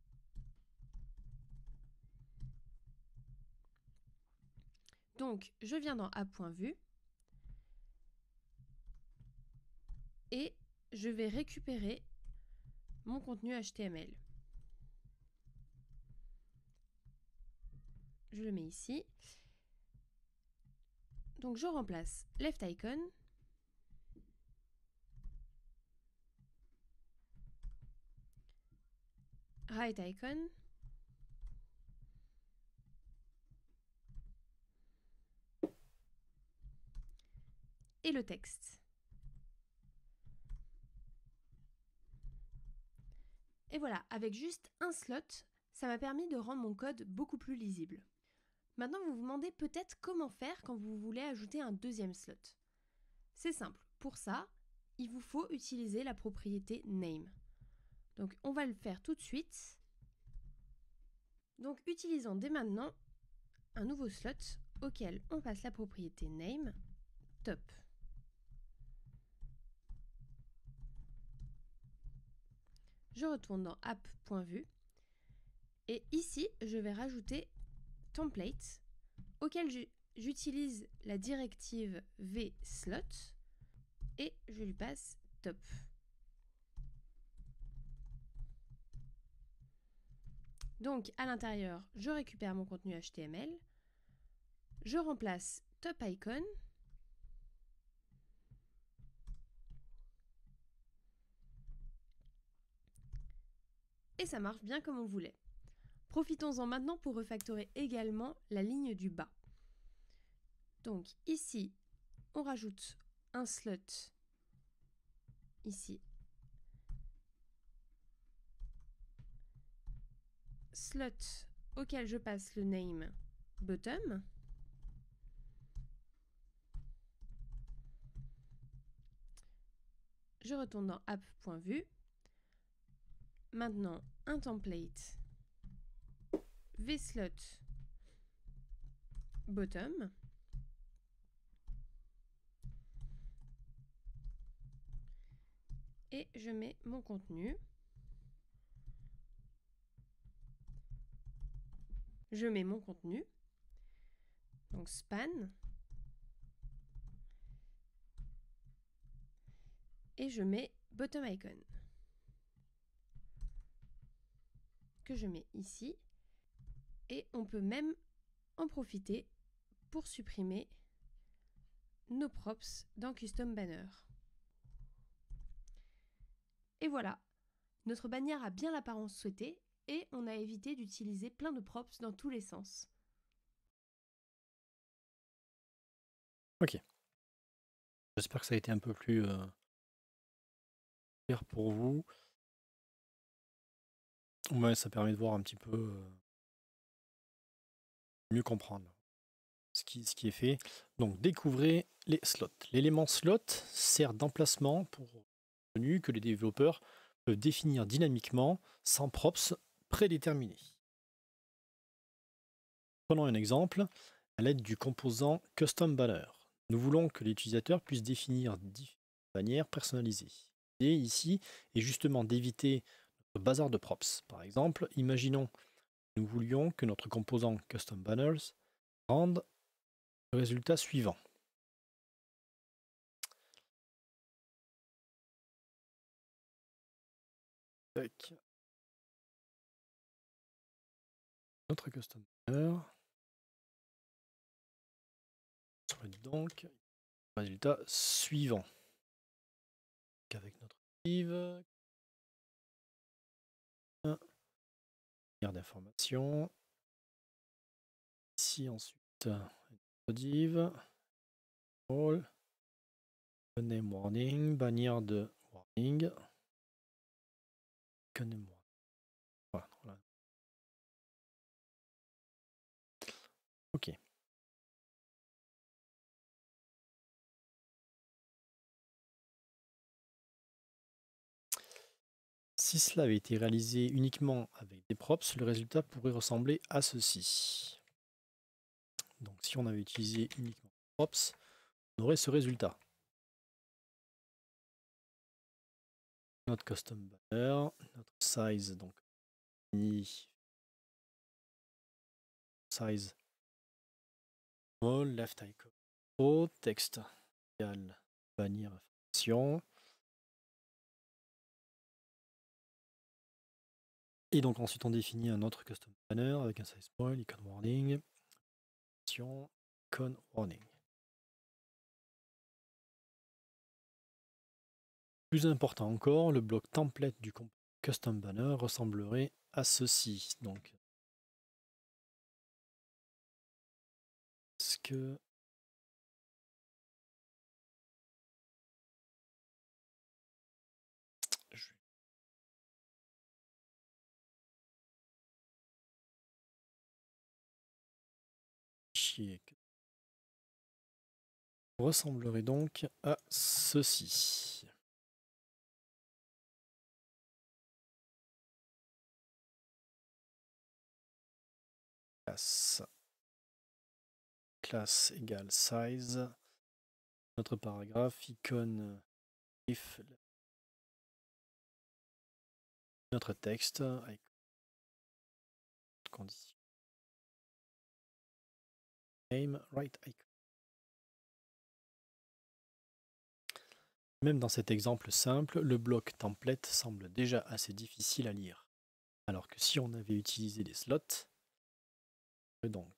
Donc, je viens dans app.vue et je vais récupérer mon contenu HTML. Je le mets ici. Donc, je remplace left icon right icon et le texte. Et voilà, avec juste un slot, ça m'a permis de rendre mon code beaucoup plus lisible. Maintenant, vous vous demandez peut-être comment faire quand vous voulez ajouter un deuxième slot. C'est simple, pour ça, il vous faut utiliser la propriété name. Donc on va le faire tout de suite. Donc utilisons dès maintenant un nouveau slot auquel on passe la propriété name top. Je retourne dans app.vue et ici je vais rajouter template auquel j'utilise la directive vslot et je lui passe top. Donc à l'intérieur, je récupère mon contenu HTML, je remplace top icon et ça marche bien comme on voulait. Profitons-en maintenant pour refactorer également la ligne du bas. Donc ici, on rajoute un slot ici. Slot auquel je passe le name bottom. Je retourne dans app.vue. Maintenant, un template vslot bottom. Et je mets mon contenu. Je mets mon contenu. Donc span. Et je mets bottom icon. Que je mets ici. Et on peut même en profiter pour supprimer nos props dans Custom Banner. Et voilà, notre bannière a bien l'apparence souhaitée et on a évité d'utiliser plein de props dans tous les sens. Ok. J'espère que ça a été un peu plus clair pour vous. Ouais, ça permet de voir un petit peu mieux comprendre ce qui est fait. Donc découvrez les slots. L'élément slot sert d'emplacement pour menu que les développeurs peuvent définir dynamiquement sans props prédéterminés. Prenons un exemple à l'aide du composant Custom Banner. Nous voulons que l'utilisateur puisse définir différentes bannières personnalisées. L'idée ici est justement d'éviter notre bazar de props. Par exemple, imaginons que nous voulions que notre composant Custom Banners rende le résultat suivant. Tac. Notre Custom Banner. Donc, résultat suivant. Donc avec notre div, d'information. Ici ensuite, notre div, all, name warning, bannière de warning, name warning. Voilà. Ok. Si cela avait été réalisé uniquement avec des props, le résultat pourrait ressembler à ceci. Donc si on avait utilisé uniquement des props, on aurait ce résultat. Notre custom banner, notre size, donc size small, left icon, o, texte égal bannière information. Et donc ensuite on définit un autre custom banner avec un size small, icon warning, icon warning. Plus important encore, le bloc template du custom banner ressemblerait à ceci. Donc, est-ce que modifié ressemblerait donc à ceci. Classe égale size. Notre paragraphe, icône, if, notre texte, avec condition. Name, right icon. Même dans cet exemple simple, le bloc template semble déjà assez difficile à lire. Alors que si on avait utilisé les slots, donc,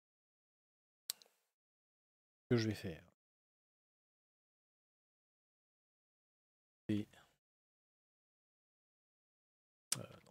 ce que je vais faire, et non.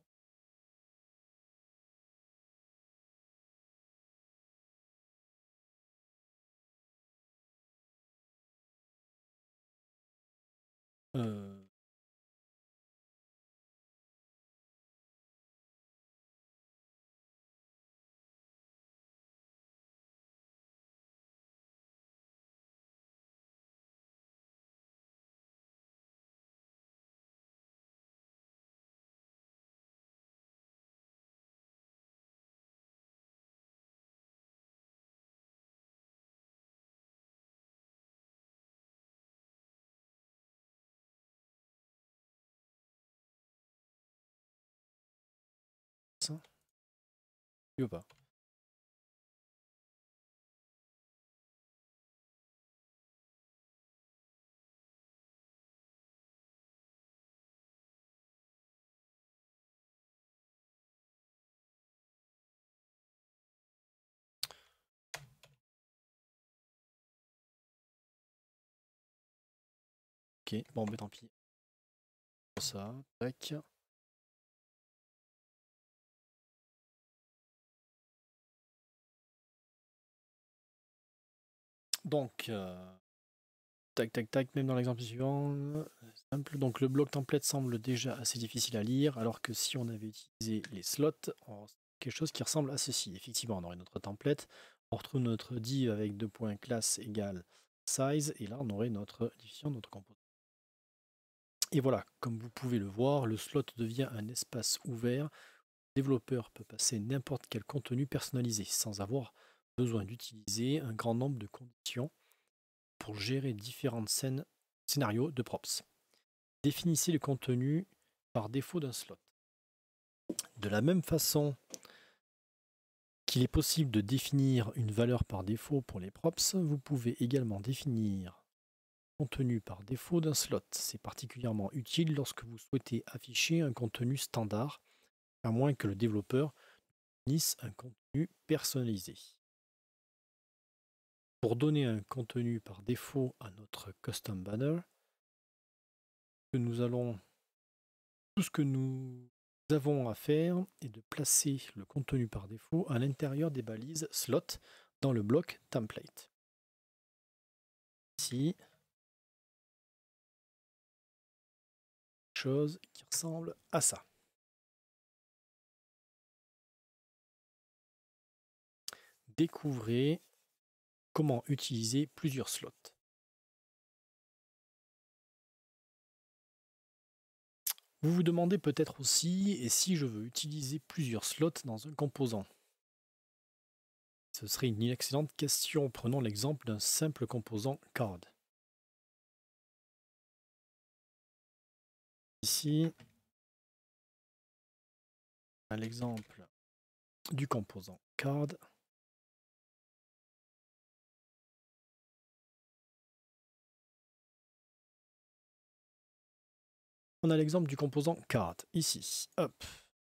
Ça, ou pas. Ok, bon, mais tant pis. Ça, tac. Donc, tac, tac, tac, même dans l'exemple suivant, simple. Donc, le bloc template semble déjà assez difficile à lire, alors que si on avait utilisé les slots, on aurait quelque chose qui ressemble à ceci. Effectivement, on aurait notre template, on retrouve notre div avec deux points classe égale size, et là, on aurait notre définition de notre composant. Et voilà, comme vous pouvez le voir, le slot devient un espace ouvert. Le développeur peut passer n'importe quel contenu personnalisé sans avoir besoin d'utiliser un grand nombre de conditions pour gérer différents scénarios de props. Définissez le contenu par défaut d'un slot. De la même façon qu'il est possible de définir une valeur par défaut pour les props, vous pouvez également définir le contenu par défaut d'un slot. C'est particulièrement utile lorsque vous souhaitez afficher un contenu standard, à moins que le développeur définisse un contenu personnalisé. Pour donner un contenu par défaut à notre custom banner, tout ce que nous avons à faire est de placer le contenu par défaut à l'intérieur des balises slot dans le bloc template. Ici, chose qui ressemble à ça. Découvrez comment utiliser plusieurs slots. Vous vous demandez peut-être aussi, et si je veux utiliser plusieurs slots dans un composant? Ce serait une excellente question. Prenons l'exemple d'un simple composant card. Ici, à l'exemple du composant card. On a l'exemple du composant card ici. Hop.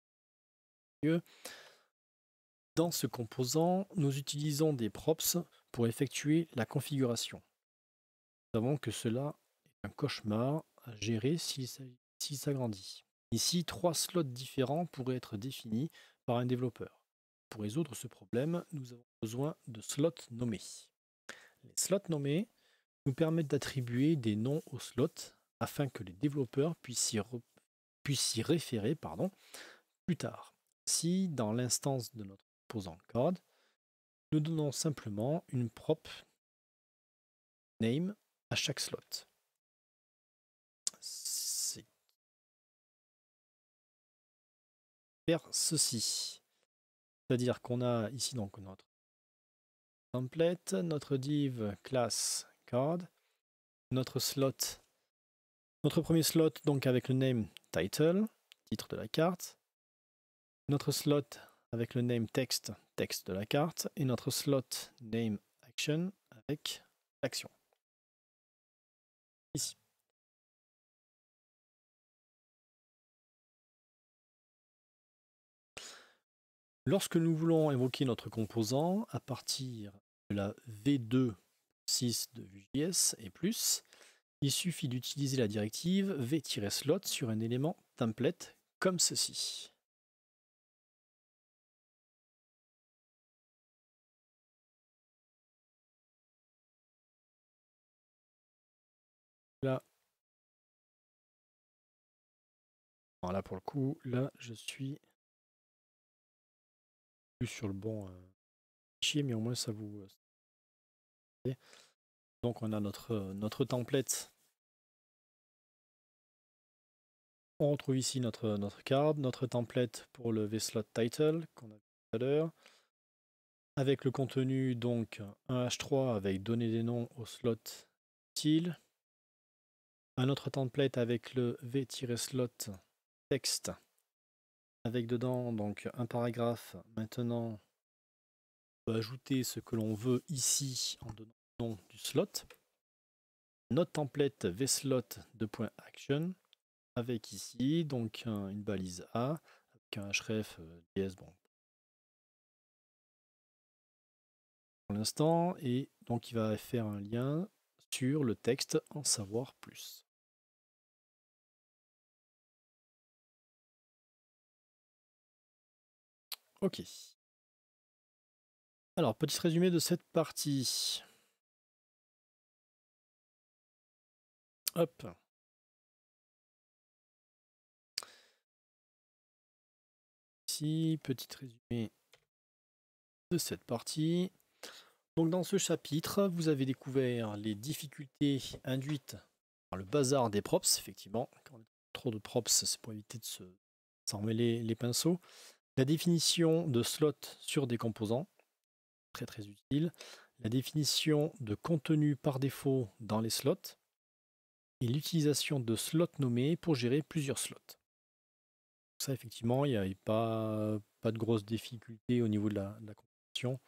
Dans ce composant, nous utilisons des props pour effectuer la configuration. Nous savons que cela est un cauchemar à gérer s'il s'agrandit. Ici, 3 slots différents pourraient être définis par un développeur. Pour résoudre ce problème, nous avons besoin de slots nommés. Les slots nommés nous permettent d'attribuer des noms aux slots afin que les développeurs puissent s'y référer plus tard. Si dans l'instance de notre composant code, nous donnons simplement une prop name à chaque slot. C'est faire ceci. C'est-à-dire qu'on a ici donc notre template, notre div class card, notre slot, notre premier slot donc avec le name title, titre de la carte, notre slot avec le name text, texte de la carte, et notre slot name action avec l'action. Ici. Lorsque nous voulons évoquer notre composant à partir de la V2.6 de Vue.js et plus, il suffit d'utiliser la directive v-slot sur un élément template comme ceci. Là, voilà pour le coup, là je suis plus sur le bon fichier, mais au moins ça vous. Donc on a notre template. On retrouve ici notre card, notre template pour le vslot title qu'on a vu tout à l'heure. Avec le contenu, donc un H3 avec donner des noms au slot style. Un autre template avec le v-slot texte. Avec dedans donc un paragraphe. Maintenant, on peut ajouter ce que l'on veut ici en donnant le nom du slot. Notre template vslot .action avec ici donc une balise A avec un href ds bon pour l'instant, et donc il va faire un lien sur le texte en savoir plus. Ok. Alors, petit résumé de cette partie. Hop. Ici, petit résumé de cette partie. Donc dans ce chapitre, vous avez découvert les difficultés induites par le bazar des props, effectivement. Quand on a trop de props, c'est pour éviter de s'en mêler les pinceaux. La définition de slots sur des composants, très très utile. La définition de contenu par défaut dans les slots. Et l'utilisation de slots nommés pour gérer plusieurs slots. Ça, effectivement, il n'y a pas de grosses difficultés au niveau de la compréhension.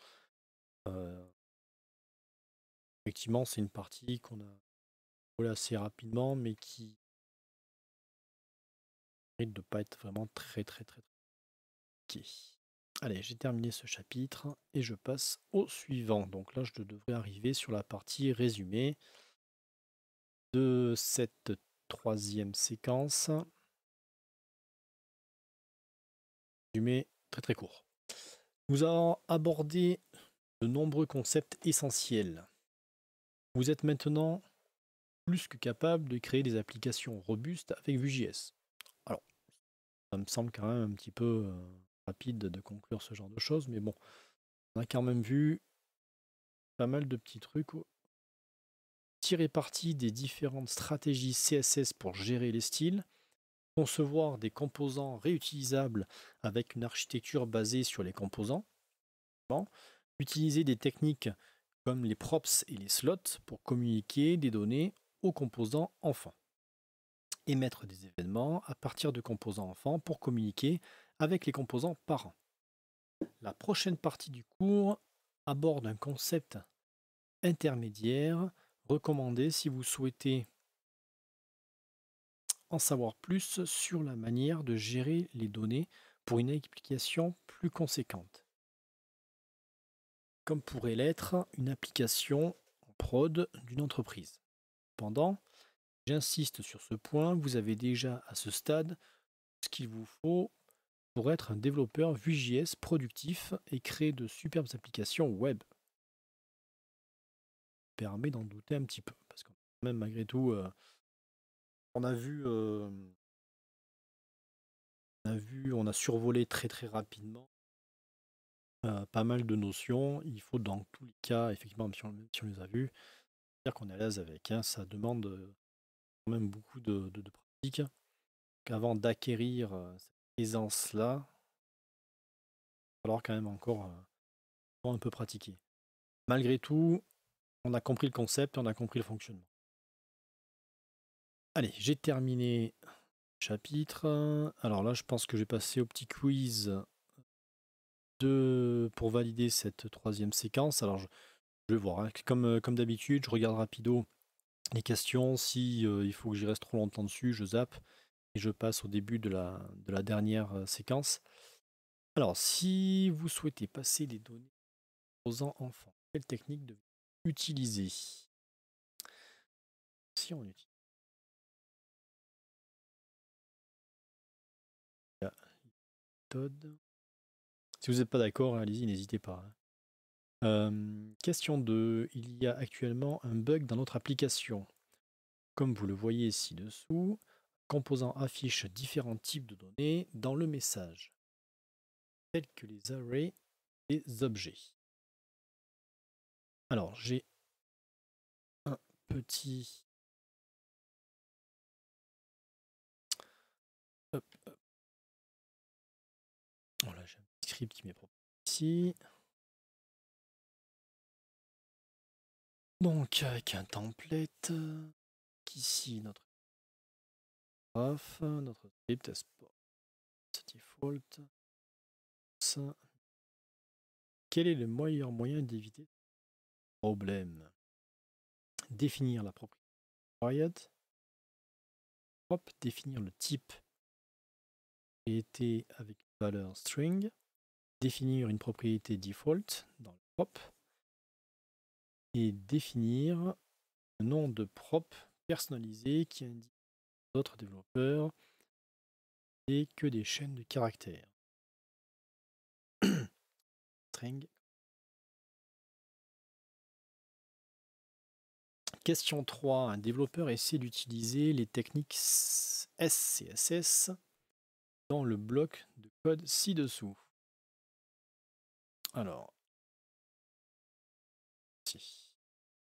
Effectivement, c'est une partie qu'on a volée assez rapidement, mais qui mérite de ne pas être vraiment très compliqué. Allez, j'ai terminé ce chapitre et je passe au suivant. Donc là, je devrais arriver sur la partie résumé de cette troisième séquence. Résumé très court. Nous avons abordé de nombreux concepts essentiels. Vous êtes maintenant plus que capable de créer des applications robustes avec Vue.js. Alors, ça me semble quand même un petit peu rapide de conclure ce genre de choses, mais bon, on a quand même vu pas mal de petits trucs. Tirer parti des différentes stratégies CSS pour gérer les styles, concevoir des composants réutilisables avec une architecture basée sur les composants, utiliser des techniques comme les props et les slots pour communiquer des données aux composants enfants. Émettre des événements à partir de composants enfants pour communiquer avec les composants parents. La prochaine partie du cours aborde un concept intermédiaire recommandé si vous souhaitez en savoir plus sur la manière de gérer les données pour une application plus conséquente, comme pourrait l'être une application en prod d'une entreprise. Cependant, j'insiste sur ce point, vous avez déjà à ce stade ce qu'il vous faut pour être un développeur Vue.js productif et créer de superbes applications web. Ça permet d'en douter un petit peu, parce que même malgré tout, on a survolé très rapidement pas mal de notions. Il faut dans tous les cas, effectivement, même si on les a vus, dire qu'on est à l'aise avec. Hein. Ça demande quand même beaucoup de pratique. Avant d'acquérir cette aisance-là, il va falloir quand même encore un peu pratiquer. Malgré tout, on a compris le concept et on a compris le fonctionnement. Allez, j'ai terminé le chapitre. Alors là, je pense que je vais passer au petit quiz pour valider cette troisième séquence. Alors, je vais voir. Hein. Comme d'habitude, je regarde rapido les questions. Si il faut que j'y reste trop longtemps dessus, je zappe et je passe au début de la dernière séquence. Alors, si vous souhaitez passer des données aux enfants, quelle technique devez-vous utiliser? Si on utilise la méthode. Si vous n'êtes pas d'accord, hein, allez-y, n'hésitez pas. Hein. Question 2. Il y a actuellement un bug dans notre application. Comme vous le voyez ci-dessous, composant affiche différents types de données dans le message, tels que les arrays et les objets. Alors, j'ai un petit... Hop, hop. Voilà, j'ai un petit script qui m'est propre ici. Donc, avec un template, ici, notre graph, notre script, sport, default. Ça. Quel est le meilleur moyen d'éviter ce problème? Définir la propriété required. Définir le type propriété avec une valeur string. Définir une propriété default dans le prop. Et définir un nom de prop personnalisé qui indique aux autres développeurs et que des chaînes de caractères. String. Question 3. Un développeur essaie d'utiliser les techniques SCSS dans le bloc de code ci-dessous. Alors, si.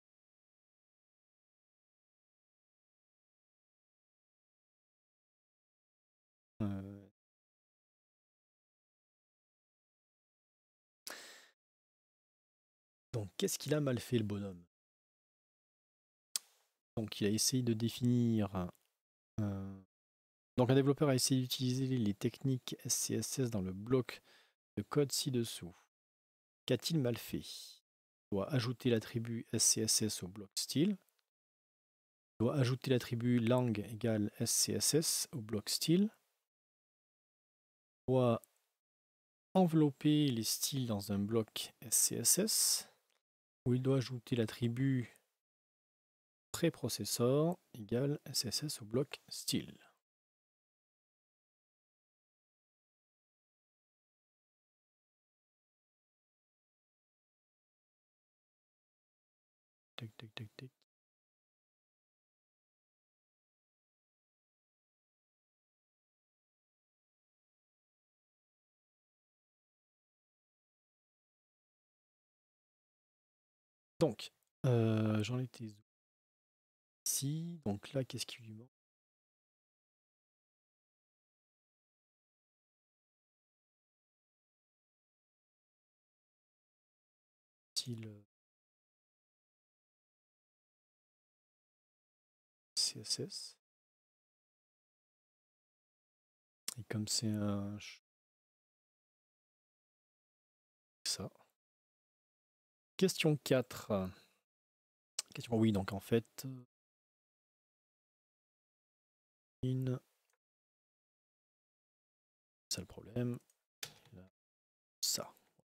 Donc, qu'est-ce qu'il a mal fait, le bonhomme? Donc, il a essayé de définir... Donc, un développeur a essayé d'utiliser les techniques SCSS dans le bloc de code ci-dessous. Qu'a-t-il mal fait? Il doit ajouter l'attribut SCSS au bloc style. Il doit ajouter l'attribut lang égale SCSS au bloc style. Il doit envelopper les styles dans un bloc SCSS. Où il doit ajouter l'attribut préprocessor égale SCSS au bloc style. Tac, tac, tac, tac. Donc, j'en étais ici. Donc là, qu'est-ce qui lui manque? Style CSS. Et comme c'est un... ça. Question 4. Question... Oui, donc en fait... C'est le problème. Là, ça.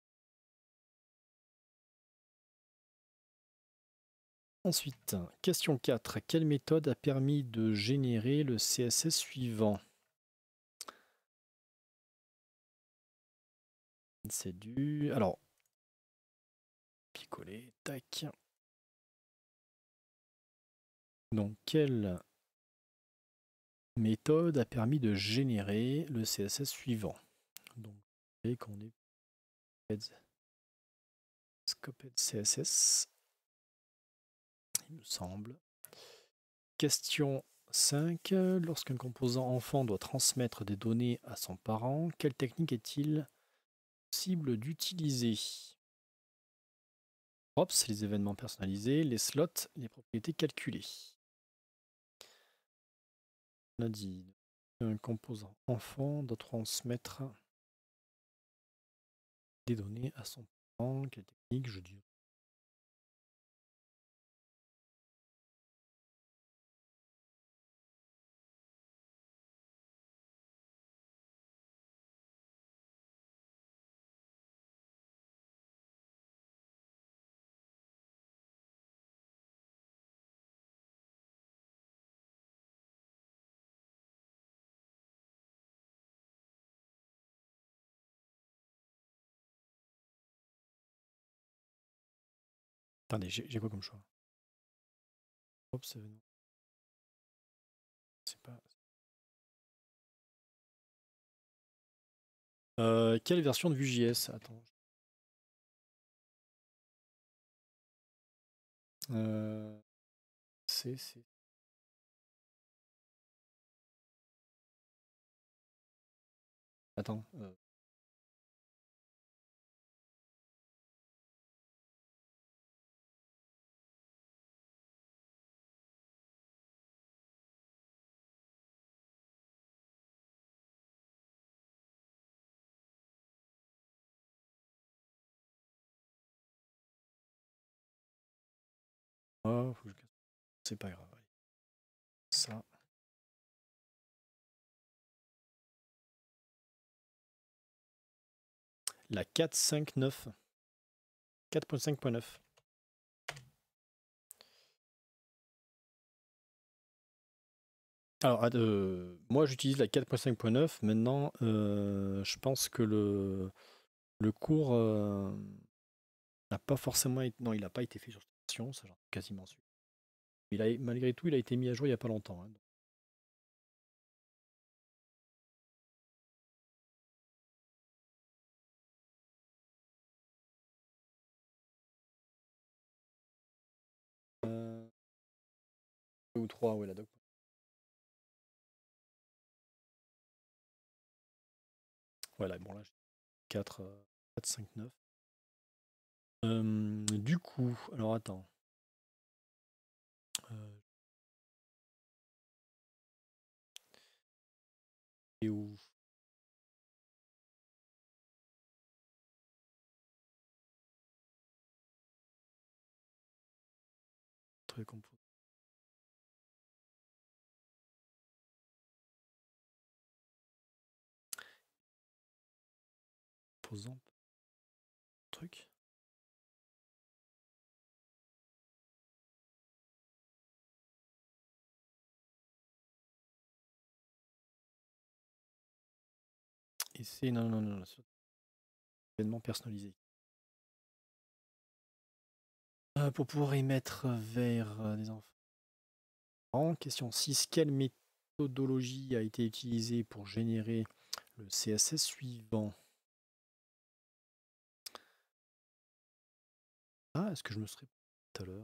Ensuite, question 4. Quelle méthode a permis de générer le CSS suivant? C'est du... Alors, picoler, tac. Donc, quelle méthode a permis de générer le CSS suivant? Donc, vous voyez qu'on est Scoped CSS, il me semble. Question 5. Lorsqu'un composant enfant doit transmettre des données à son parent, quelle technique est-il possible d'utiliser? Props, les événements personnalisés, les slots, les propriétés calculées. On a dit un composant enfant doit transmettre des données à son parent. Quelle technique, je dis? Attendez, j'ai quoi comme choix? Props, événements. C'est pas. Quelle version de Vue.js? Attends. C'est. Attends. Oh, faut que je... C'est pas grave. Allez. Ça. La 4.5.9. 4.5.9. Alors, moi j'utilise la 4.5.9. Maintenant, je pense que le cours n'a pas forcément été. Non, il n'a pas été fait sur cette version, ça j'en suis quasiment sûr. Malgré tout, il a été mis à jour il n'y a pas longtemps, hein. Deux ou trois, ouais, la doc. Voilà, bon là, j'ai 4, 4, 5, 9. Du coup, alors attends. Et où? Très composant. Truc. Et c'est. Non, non, non, non. Événement personnalisé. Pour pouvoir y mettre vers des enfants. Question 6. Quelle méthodologie a été utilisée pour générer le CSS suivant? Ah, est-ce que je me serais tout à l'heure?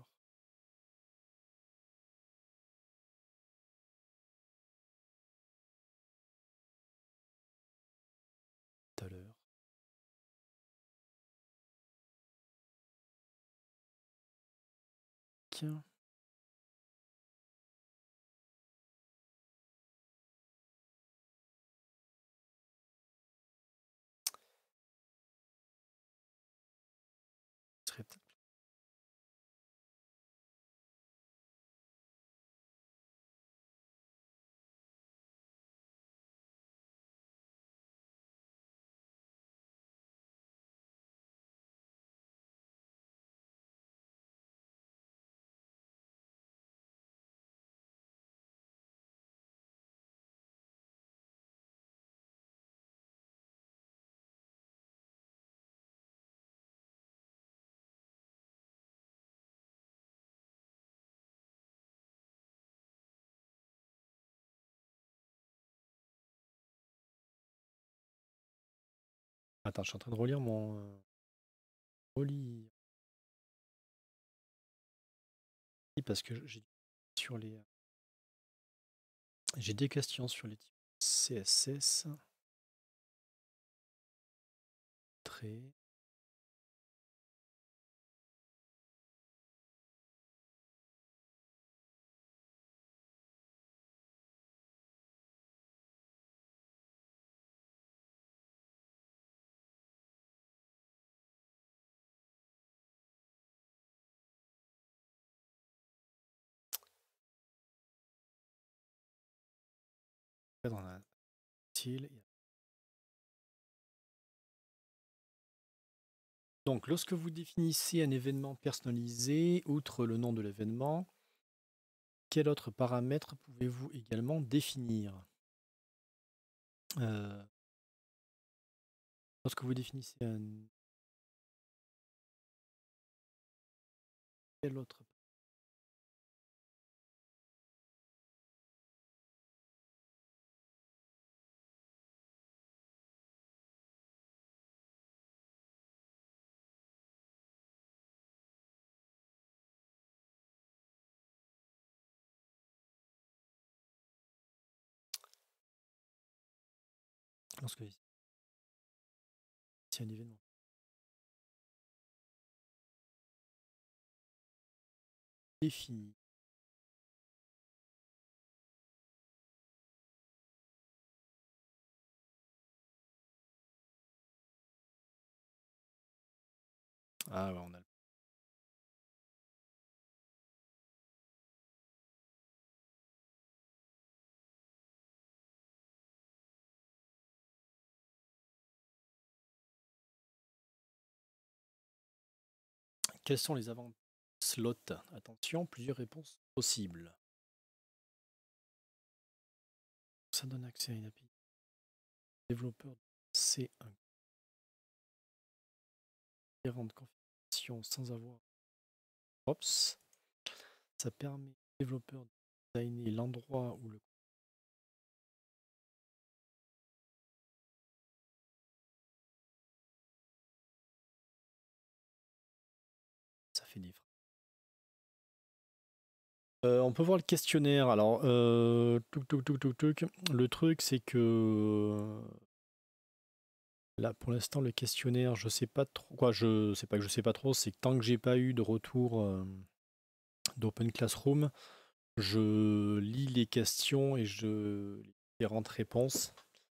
Tout à l'heure. Tiens. Ce serait peut-être- Attends, je suis en train de relire mon. Relire. parce que sur les j'ai des questions sur les types CSS. Très. Dans la style. Donc, lorsque vous définissez un événement personnalisé, outre le nom de l'événement, quel autre paramètre pouvez-vous également définir? Lorsque vous définissez un... Quel autre... Lorsque c'est un événement. Défini. Ah ouais, on a... Quels sont les avantages slot? Attention, plusieurs réponses possibles. Ça donne accès à une API. Développeur C1. Différentes configurations sans avoir... Ops. Ça permet au développeur de designer l'endroit où le... Ça fait des phrases. On peut voir le questionnaire. Alors, le truc, c'est que là, pour l'instant, le questionnaire, je sais pas trop. Quoi, je sais pas que je sais pas trop. C'est que tant que j'ai pas eu de retour d'Open Classroom, je lis les questions et je les différentes réponses.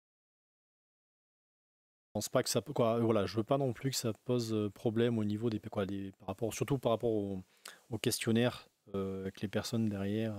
Je pense pas que ça peut. Quoi, voilà, je veux pas non plus que ça pose problème au niveau des, quoi, par rapport, surtout par rapport au questionnaire que les personnes derrière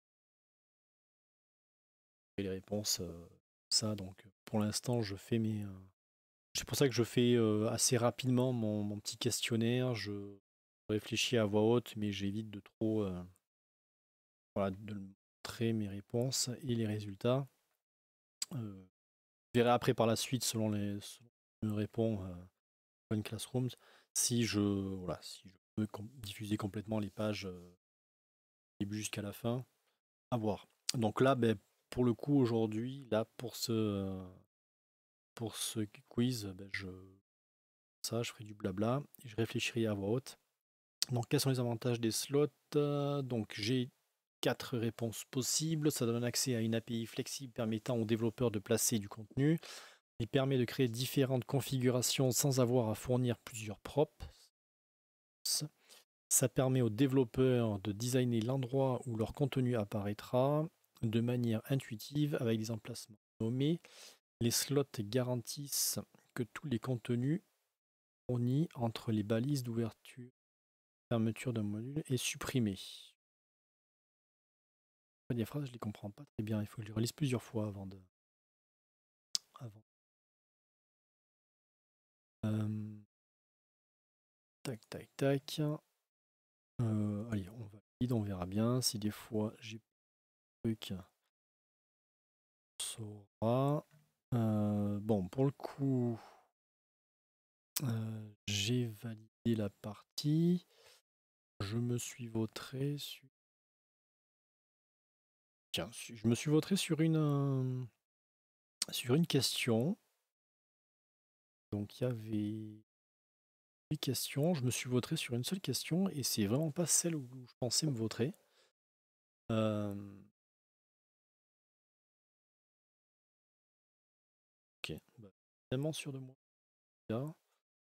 et les réponses. Ça, donc pour l'instant, je fais mes. C'est pour ça que je fais assez rapidement mon petit questionnaire. Je réfléchis à voix haute, mais j'évite de trop voilà, de montrer mes réponses et les résultats. Je verrai après par la suite, selon selon je me réponds Open Classrooms, si je, voilà, si je peux diffuser complètement les pages début jusqu'à la fin. À voir. Donc là, ben, pour le coup, aujourd'hui, là, pour ce quiz, ben, je ferai du blabla et je réfléchirai à voix haute. Donc, quels sont les avantages des slots? Donc, j'ai 4 réponses possibles. Ça donne accès à une API flexible permettant aux développeurs de placer du contenu. Il permet de créer différentes configurations sans avoir à fournir plusieurs props. Ça permet aux développeurs de designer l'endroit où leur contenu apparaîtra de manière intuitive avec des emplacements nommés. Les slots garantissent que tous les contenus fournis entre les balises d'ouverture et fermeture d'un module est supprimé. Les phrases, je ne les comprends pas très bien. Il faut que je les relise plusieurs fois avant de. Tac, tac, tac. Allez, on valide, on verra bien. Si des fois j'ai plus de trucs, on saura. Bon, pour le coup, j'ai validé la partie. Je me suis vautré sur... Tiens, je me suis vautré sur une question. Donc il y avait Une question, je me suis vautré sur une seule question et c'est vraiment pas celle où je pensais me vautrer. Ok, bah, tellement sûr de moi. Là.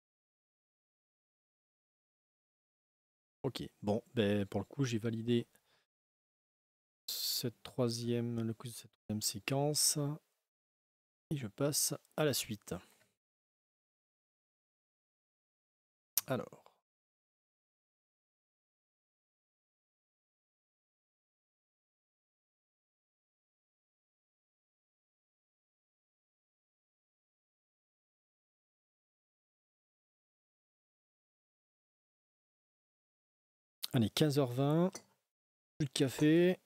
Ok, bon, ben, pour le coup, j'ai validé le quiz de cette troisième séquence. Et je passe à la suite. Alors. Allez, 15h20. Plus de café.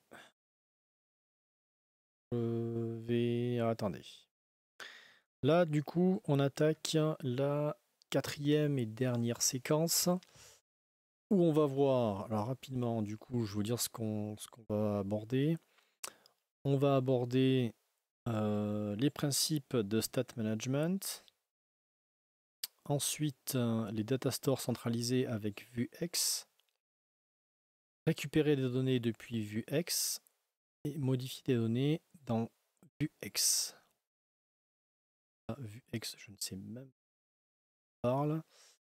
Je vais... attendez. Là, du coup, on attaque la quatrième et dernière séquence où on va voir, alors rapidement, du coup, je vais vous dire ce qu'on va aborder. On va aborder les principes de stat management. Ensuite, les data stores centralisés avec Vuex. Récupérer des données depuis Vuex et modifier des données dans Vuex. Vuex, je ne sais même pas parle.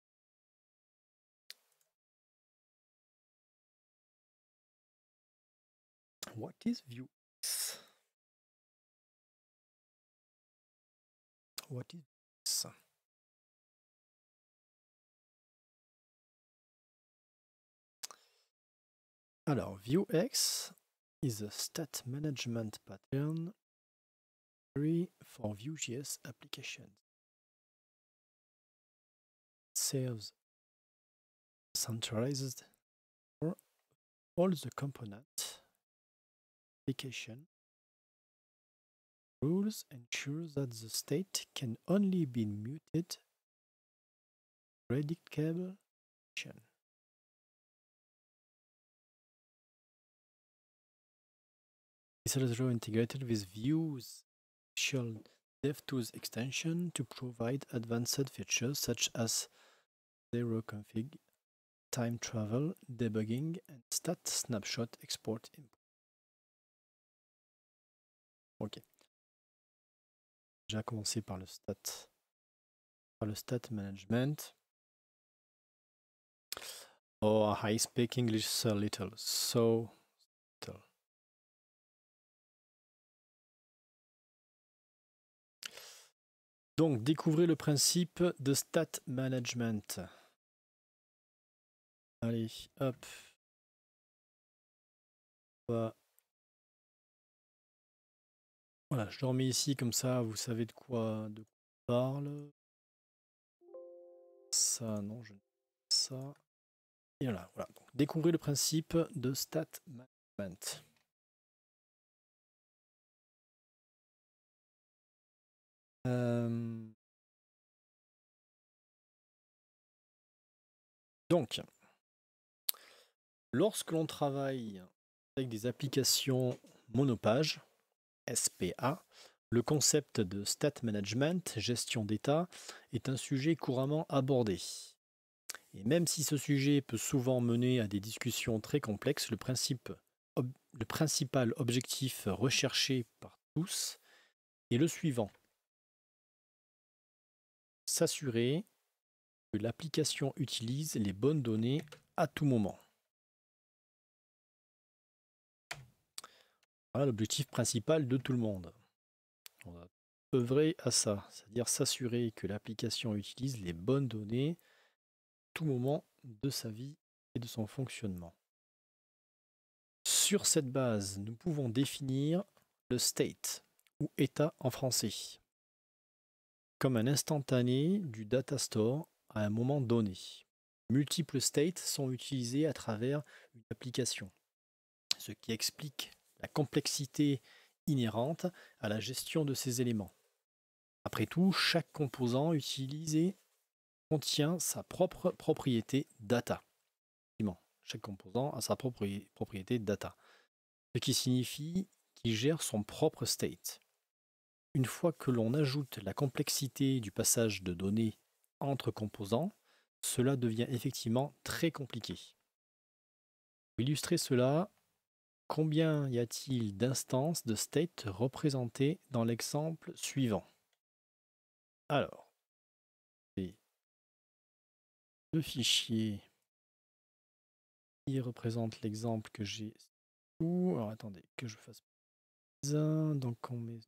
What is Vuex? What is this? Alors, Vuex is a stat management pattern for Vue.js applications. It serves centralized for all the component application. Rules ensure that the state can only be muted predictable action. It's also integrated with Vue's official DevTools extension to provide advanced features such as zero config, time travel, debugging, and stat snapshot export import. Ok. Déjà commencer par le stat management. Oh, I speak English so little, so little. Donc, découvrez le principe de stat management. Allez, hop. Voilà, je le remets ici, comme ça, vous savez de quoi on parle. Ça, non, je ne sais pas ça. Et voilà. Donc, découvrez le principe de stat management. Donc, lorsque l'on travaille avec des applications monopage, SPA, le concept de stat management, gestion d'état, est un sujet couramment abordé. Et même si ce sujet peut souvent mener à des discussions très complexes, le principal objectif recherché par tous est le suivant: s'assurer que l'application utilise les bonnes données à tout moment. Voilà l'objectif principal de tout le monde. On va œuvrer à ça, c'est-à-dire s'assurer que l'application utilise les bonnes données à tout moment de sa vie et de son fonctionnement. Sur cette base, nous pouvons définir le state, ou état en français, comme un instantané du data store à un moment donné. Multiples states sont utilisés à travers une application, ce qui explique la complexité inhérente à la gestion de ces éléments. Après tout, chaque composant utilisé contient sa propre propriété data. Chaque composant a sa propre propriété data, ce qui signifie qu'il gère son propre state. Une fois que l'on ajoute la complexité du passage de données entre composants, cela devient effectivement très compliqué. Pour illustrer cela, combien y a-t-il d'instances de state représentées dans l'exemple suivant? Alors, c'est le fichier qui représente l'exemple que j'ai. Alors attendez, que je fasse ça. Donc on met.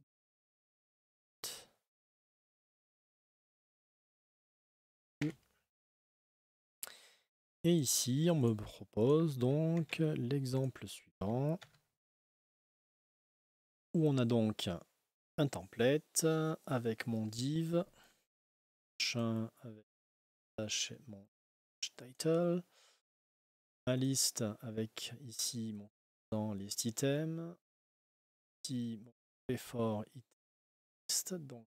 Et ici, on me propose donc l'exemple suivant, où on a donc un template avec mon div, avec mon title, ma liste avec ici mon dans list item, ici mon before item list, donc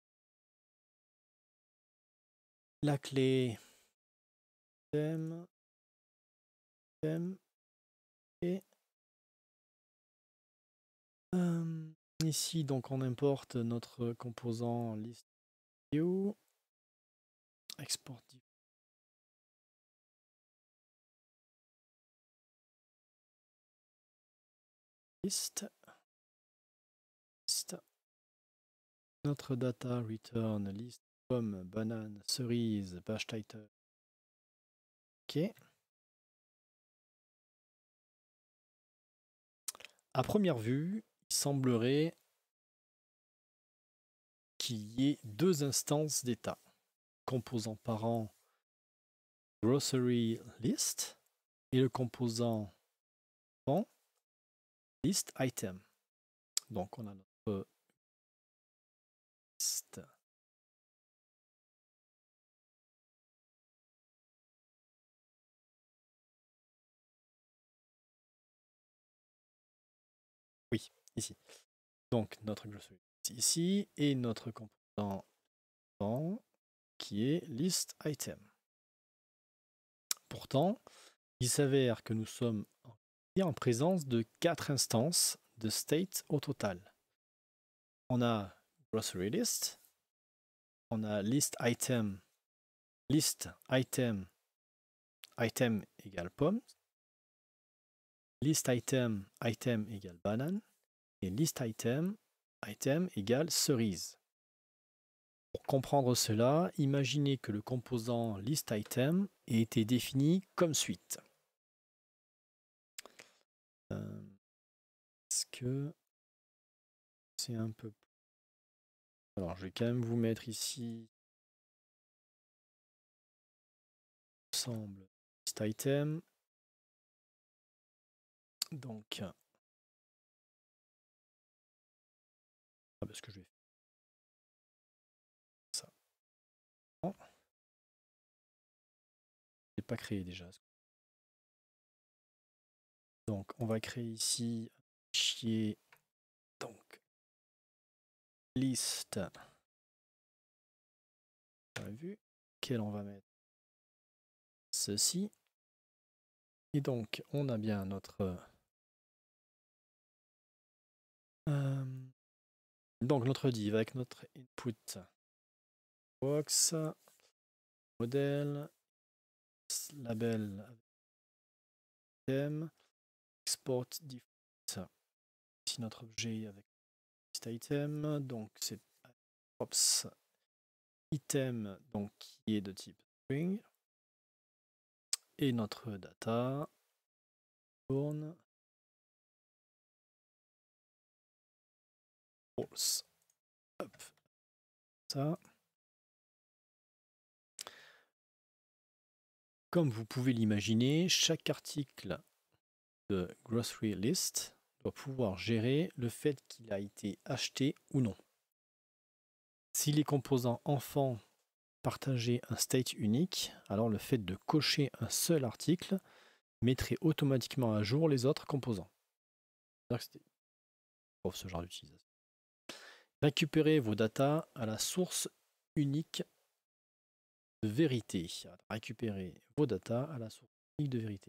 la clé item, et ici donc on importe notre composant list view, export div list, notre data return list comme banane, cerise, page title. Ok. À première vue, il semblerait qu'il y ait deux instances d'état. Composant parent grocery list et le composant parent list item. Donc on a notre liste. Oui, ici. Donc notre grocery list ici et notre composant parent qui est list item. Pourtant, il s'avère que nous sommes en présence de 4 instances de state au total. On a grocery list, on a list item égale pomme, list item égale banane, et list item égale cerise. Pour comprendre cela, imaginez que le composant list item ait été défini comme suite. Est-ce que c'est un peu... Alors, je vais quand même vous mettre ici ensemble list item. Donc, parce que je vais faire ça. Non, je l'ai pas créé déjà. Donc, on va créer ici un fichier. Donc, liste. On a vu. Quel on va mettre ceci. Et donc, on a bien notre. Donc, notre div avec notre input box, modèle, label, item, export default. Ici, notre objet avec list item. Donc, c'est props item donc, qui est de type string. Et notre data tourne false. Hop. Ça. Comme vous pouvez l'imaginer, chaque article de grocery list doit pouvoir gérer le fait qu'il a été acheté ou non. Si les composants enfants partageaient un state unique, alors le fait de cocher un seul article mettrait automatiquement à jour les autres composants. C'était pour ce genre d'utilisation. Récupérez vos datas à la source unique de vérité. Récupérez vos datas à la source unique de vérité.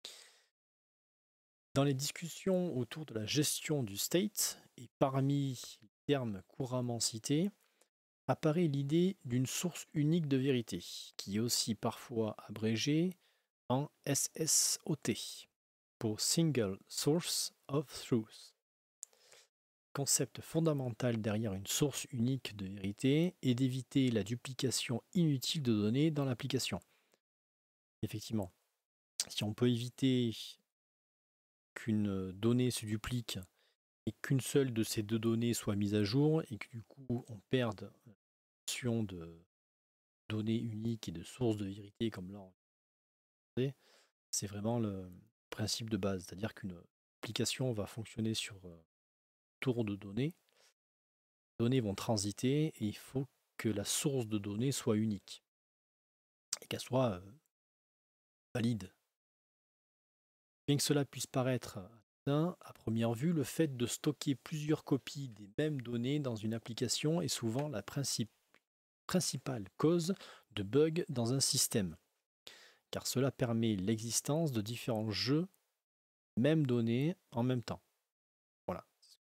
Dans les discussions autour de la gestion du state, et parmi les termes couramment cités, apparaît l'idée d'une source unique de vérité, qui est aussi parfois abrégée en SSOT, pour Single Source of Truth. Concept fondamental derrière une source unique de vérité est d'éviter la duplication inutile de données dans l'application. Effectivement, si on peut éviter qu'une donnée se duplique et qu'une seule de ces deux données soit mise à jour et que du coup on perde la notion de données uniques et de sources de vérité comme là on sait, c'est vraiment le principe de base, c'est-à-dire qu'une application va fonctionner sur tour de données, les données vont transiter et il faut que la source de données soit unique et qu'elle soit valide. Bien que cela puisse paraître anodin, à première vue, le fait de stocker plusieurs copies des mêmes données dans une application est souvent la principale cause de bugs dans un système, car cela permet l'existence de différents jeux, mêmes données, en même temps. Voilà.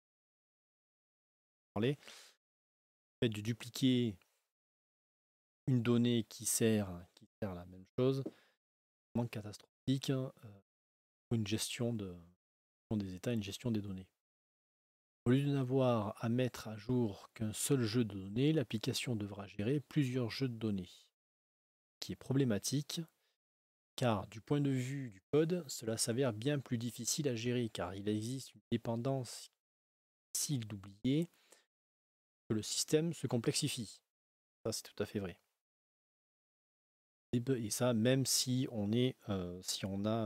Le fait de dupliquer une donnée qui sert à la même chose, c'est vraiment catastrophique pour une gestion des états, une gestion des données. Au lieu de n'avoir à mettre à jour qu'un seul jeu de données, l'application devra gérer plusieurs jeux de données, ce qui est problématique car du point de vue du code, cela s'avère bien plus difficile à gérer car il existe une dépendance difficile d'oublier que le système se complexifie. Ça, c'est tout à fait vrai. Et ça, même si on a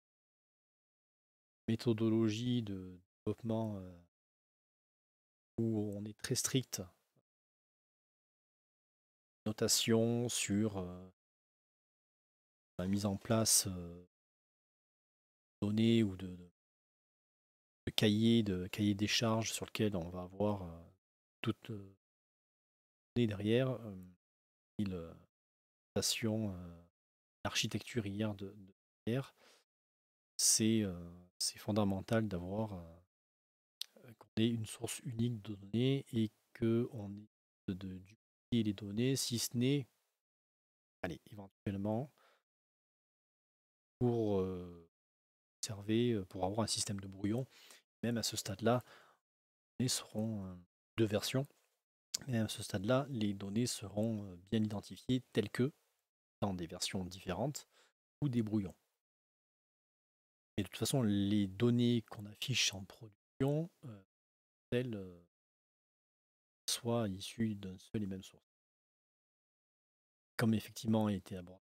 méthodologie de développement où on est très strict, notation sur la mise en place de données ou de cahiers des charges sur lequel on va avoir toute données derrière, notation, l'architecture hier de hier, c'est fondamental d'avoir qu'on ait une source unique de données et qu'on ait de dupliquer les données, si ce n'est, allez, éventuellement, pour pour avoir un système de brouillon. Même à ce stade-là, les données seront deux versions. Même à ce stade-là, les données seront bien identifiées telles que dans des versions différentes ou des brouillons. Et de toute façon, les données qu'on affiche en production, elles soient issues d'un seul et même source. Comme effectivement a été abordé,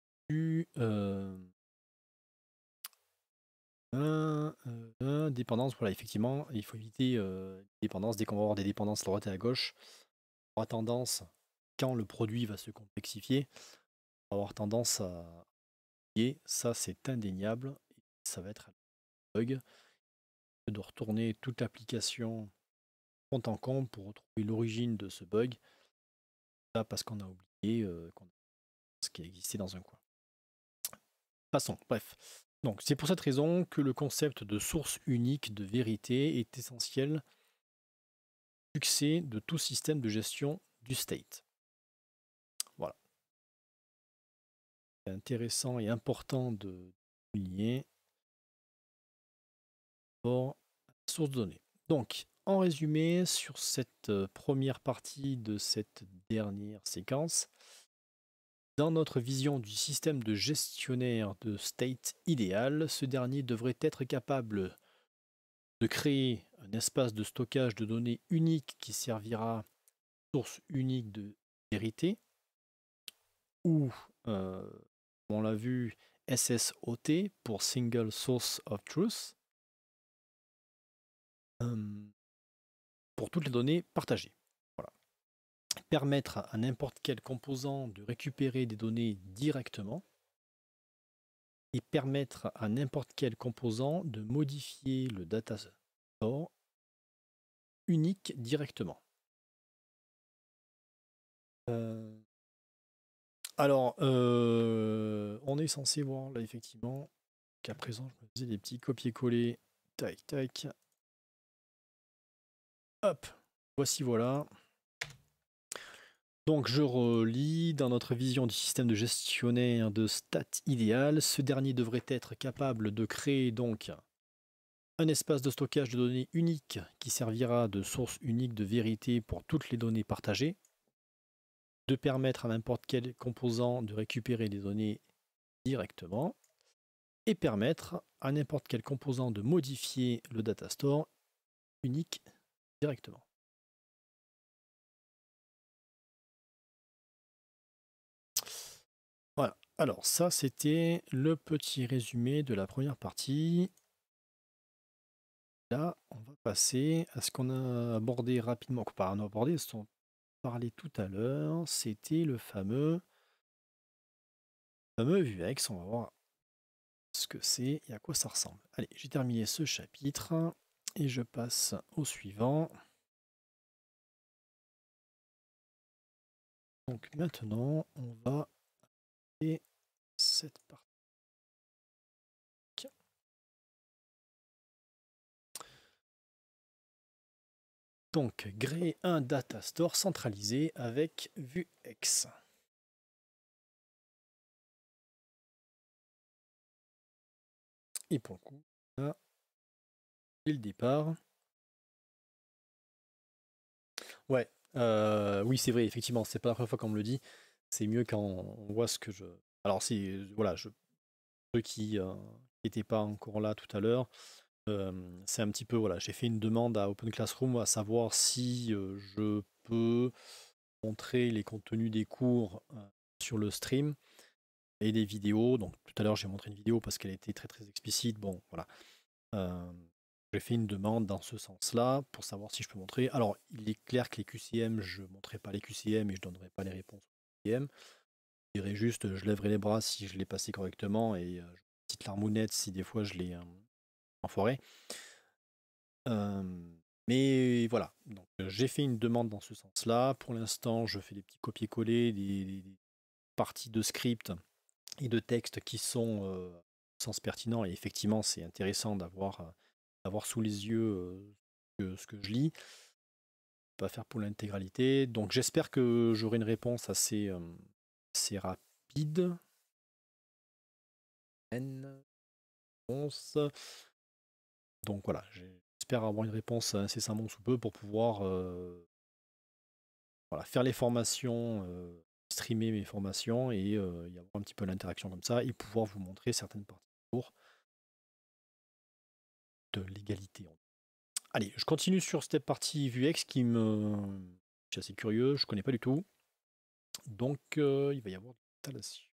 dépendance, voilà, effectivement, il faut éviter dépendance. Dès qu'on va avoir des dépendances à droite et à gauche, on aura tendance, quand le produit va se complexifier, on va avoir tendance à oublier, ça c'est indéniable, et ça va être un bug, de retourner toute l'application fond en comble pour retrouver l'origine de ce bug, ça parce qu'on a oublié ce qui existait dans un coin. Passons, bref. Donc c'est pour cette raison que le concept de source unique de vérité est essentiel au succès de tout système de gestion du state. Voilà. C'est intéressant et important de souligner pour la source de données. Donc, en résumé, sur cette première partie de cette dernière séquence, dans notre vision du système de gestionnaire de state idéal, ce dernier devrait être capable de créer un espace de stockage de données unique qui servira source unique de vérité, ou, on l'a vu, SSOT pour Single Source of Truth, pour toutes les données partagées. Voilà. Permettre à n'importe quel composant de récupérer des données directement et permettre à n'importe quel composant de modifier le data store unique directement. Alors, on est censé voir là effectivement qu'à présent je me faisais des petits copier-coller. Tac, tac. Hop, voici voilà. Donc je relis, dans notre vision du système de gestionnaire de stats idéal, ce dernier devrait être capable de créer donc un espace de stockage de données unique qui servira de source unique de vérité pour toutes les données partagées, de permettre à n'importe quel composant de récupérer des données directement, et permettre à n'importe quel composant de modifier le data store unique directement. Voilà. Alors ça, c'était le petit résumé de la première partie. Là, on va passer à ce qu'on a abordé rapidement, enfin, on a abordé ce dont on parlait tout à l'heure, c'était le fameux Vuex. On va voir ce que c'est et à quoi ça ressemble. Allez, j'ai terminé ce chapitre et je passe au suivant. Donc maintenant, on va faire cette partie. Donc, créer un data store centralisé avec Vuex. Et pour le coup, là, dès le départ. Ouais, oui, c'est vrai, effectivement, c'est pas la première fois qu'on me le dit. C'est mieux quand on voit ce que je. Alors, c'est. Voilà, ceux qui n'étaient pas encore là tout à l'heure, c'est un petit peu. Voilà, j'ai fait une demande à Open Classroom à savoir si je peux montrer les contenus des cours sur le stream et des vidéos. Donc, tout à l'heure, j'ai montré une vidéo parce qu'elle était très très explicite. Bon, voilà. J'ai fait une demande dans ce sens-là pour savoir si je peux montrer. Alors, il est clair que les QCM, je ne montrerai pas les QCM et je ne donnerai pas les réponses aux QCM. Je dirais juste, je lèverai les bras si je l'ai passé correctement et je petite larmounette si des fois je l'ai enfoiré. Mais voilà, donc j'ai fait une demande dans ce sens-là. Pour l'instant, je fais des petits copier-coller, des parties de script et de texte qui sont sens pertinent. Et effectivement, c'est intéressant d'avoir sous les yeux ce que je lis. Pas faire pour l'intégralité. Donc j'espère que j'aurai une réponse assez rapide. Réponse. Donc voilà, j'espère avoir une réponse incessamment sous peu pour pouvoir voilà, faire les formations, streamer mes formations et y avoir un petit peu l'interaction comme ça et pouvoir vous montrer certaines parties du cours de l'égalité. Allez, je continue sur cette partie Vuex qui me. Je suis assez curieux, je connais pas du tout. Donc il va y avoir de l'installation.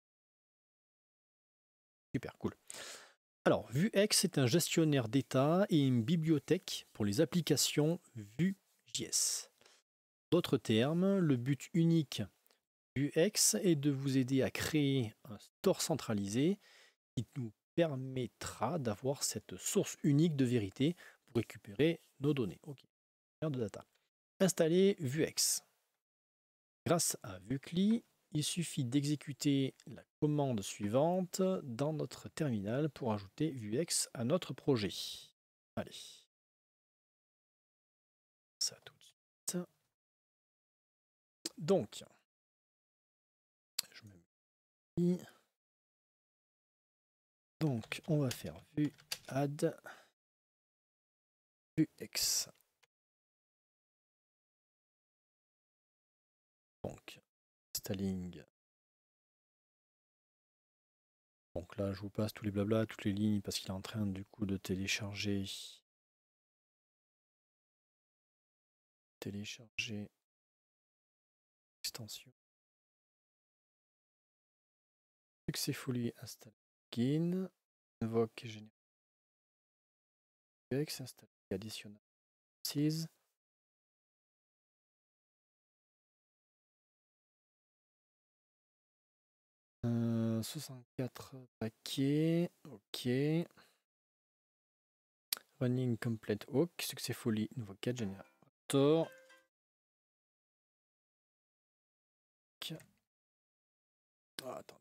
Super cool. Alors, Vuex est un gestionnaire d'état et une bibliothèque pour les applications Vue.js. D'autres termes, le but unique Vuex est de vous aider à créer un store centralisé qui nous permettra d'avoir cette source unique de vérité pour récupérer nos données. Ok, de data. Installer Vuex. Grâce à Vucli, il suffit d'exécuter la commande suivante dans notre terminal pour ajouter Vuex à notre projet. Allez. Ça tout de suite. Donc, je me mets. Donc, on va faire vu add Vuex. Donc, installing. Donc là, je vous passe tous les blabla, toutes les lignes parce qu'il est en train du coup de télécharger extension. Successfully install plugin. Invoque général. Install additional. 64 paquets, ok. Running complete hook, successfully invoke generator. Ah, attends.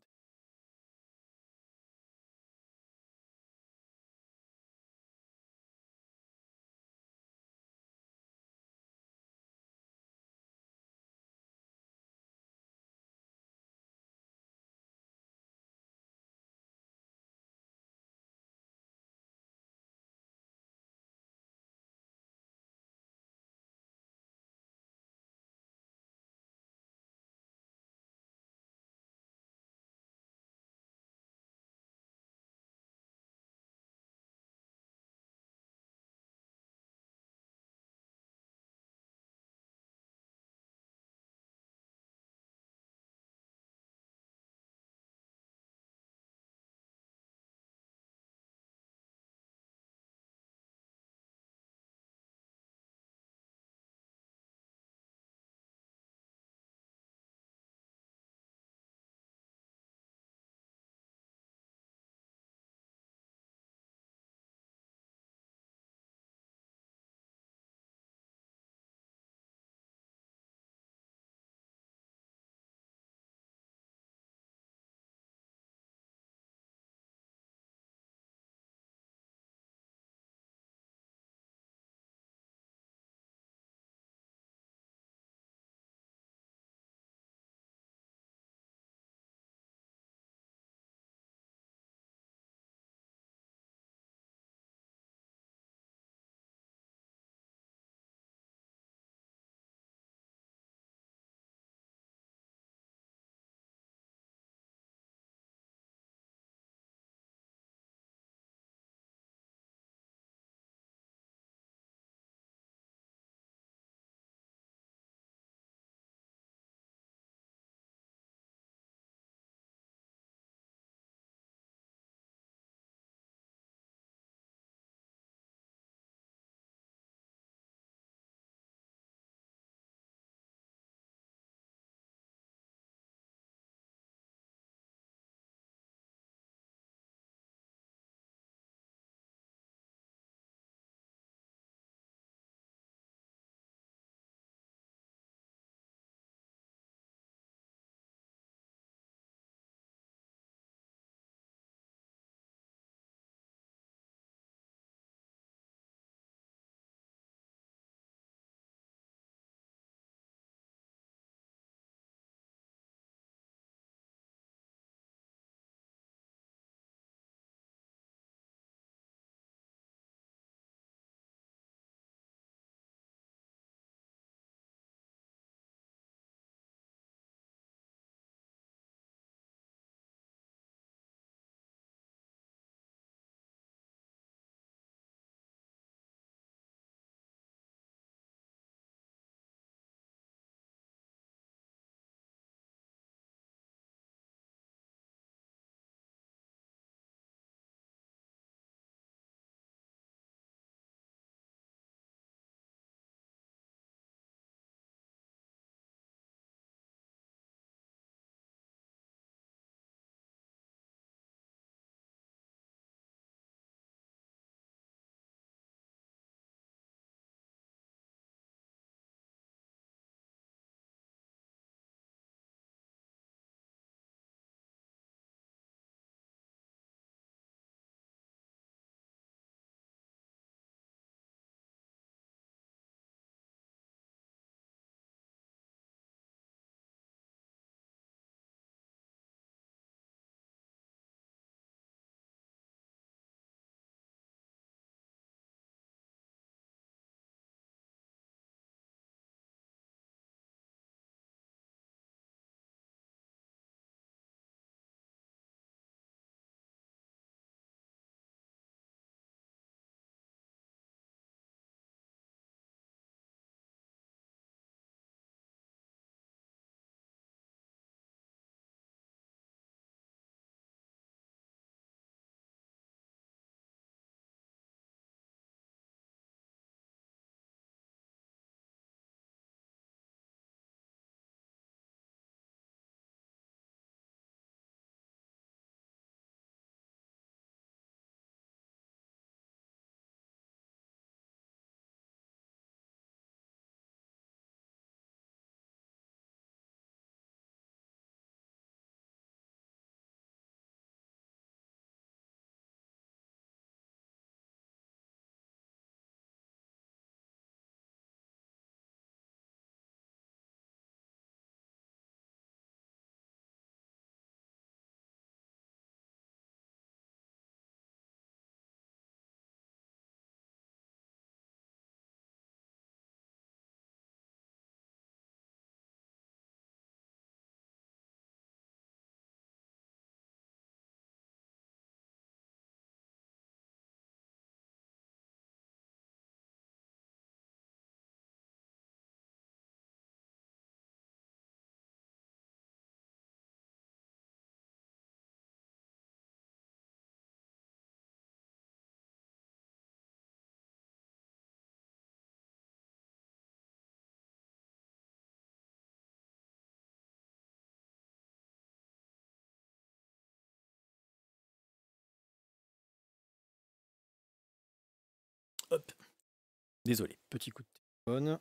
Désolé, petit coup de téléphone.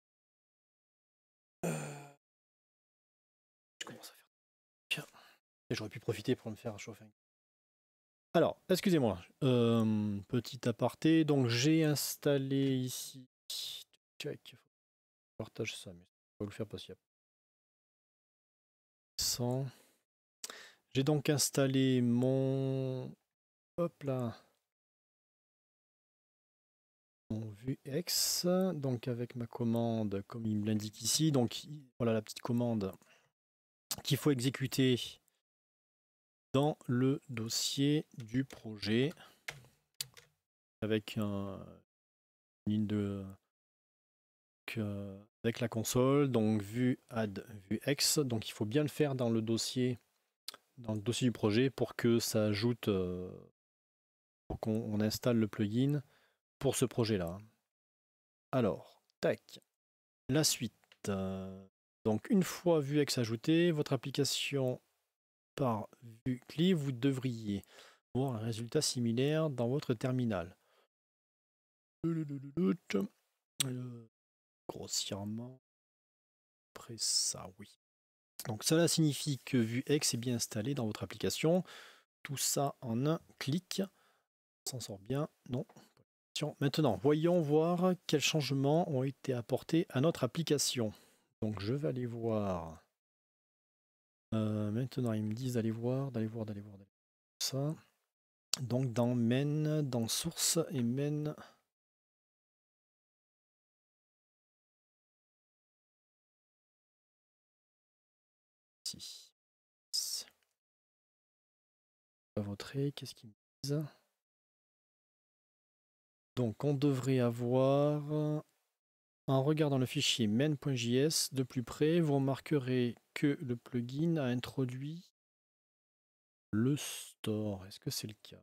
Je commence à faire. Tiens. Et j'aurais pu profiter pour me faire chauffer. Alors, excusez-moi, petit aparté. Donc, j'ai installé ici. Check. Faut que je partage ça, mais je vais le faire parce qu'il y a 100. J'ai donc installé mon. Hop là. Mon Vuex. Donc, avec ma commande, comme il me l'indique ici. Donc, voilà la petite commande qu'il faut exécuter dans le dossier du projet. Avec une ligne de. Avec la console, donc vue add vuex, donc il faut bien le faire dans le dossier du projet pour que ça ajoute, pour qu'on installe le plugin pour ce projet-là. Alors, tac, la suite. Donc une fois vuex ajouté, votre application par VueCli, vous devriez voir un résultat similaire dans votre terminal. Grossièrement, après ça, oui. Donc cela signifie que Vuex est bien installé dans votre application. Tout ça en un clic. On s'en sort bien. Non. Maintenant, voyons voir quels changements ont été apportés à notre application. Donc je vais aller voir. Maintenant, ils me disent d'aller voir ça. Donc dans main, dans source et main. Ici. Pas voter, qu'est-ce qu'ils me disent? Donc on devrait avoir, en regardant le fichier main.js de plus près, vous remarquerez que le plugin a introduit le store. Est-ce que c'est le cas?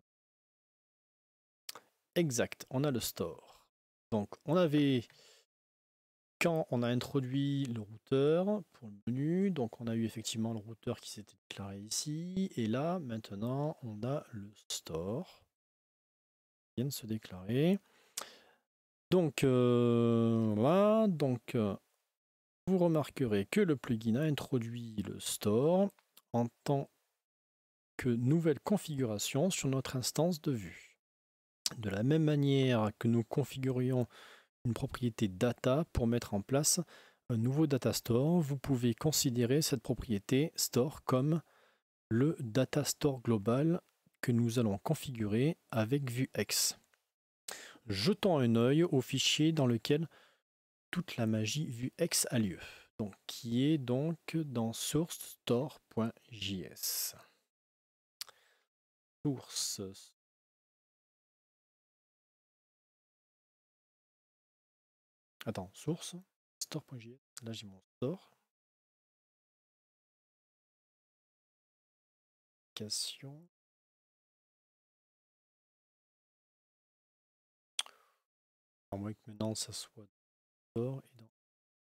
Exact, on a le store. Donc on avait, quand on a introduit le routeur pour le menu, donc on a eu effectivement le routeur qui s'était déclaré ici, et là maintenant on a le store qui vient de se déclarer. Donc voilà, donc vous remarquerez que le plugin a introduit le store en tant que nouvelle configuration sur notre instance de vue. De la même manière que nous configurions une propriété data pour mettre en place un nouveau data store, vous pouvez considérer cette propriété store comme le data store global que nous allons configurer avec Vuex. Jetons un œil au fichier dans lequel toute la magie Vuex a lieu, donc, qui est donc dans source-store.js. Source. Attends, source, store.js. Là, j'ai mon store. Application. À moins que maintenant ça soit store et dans.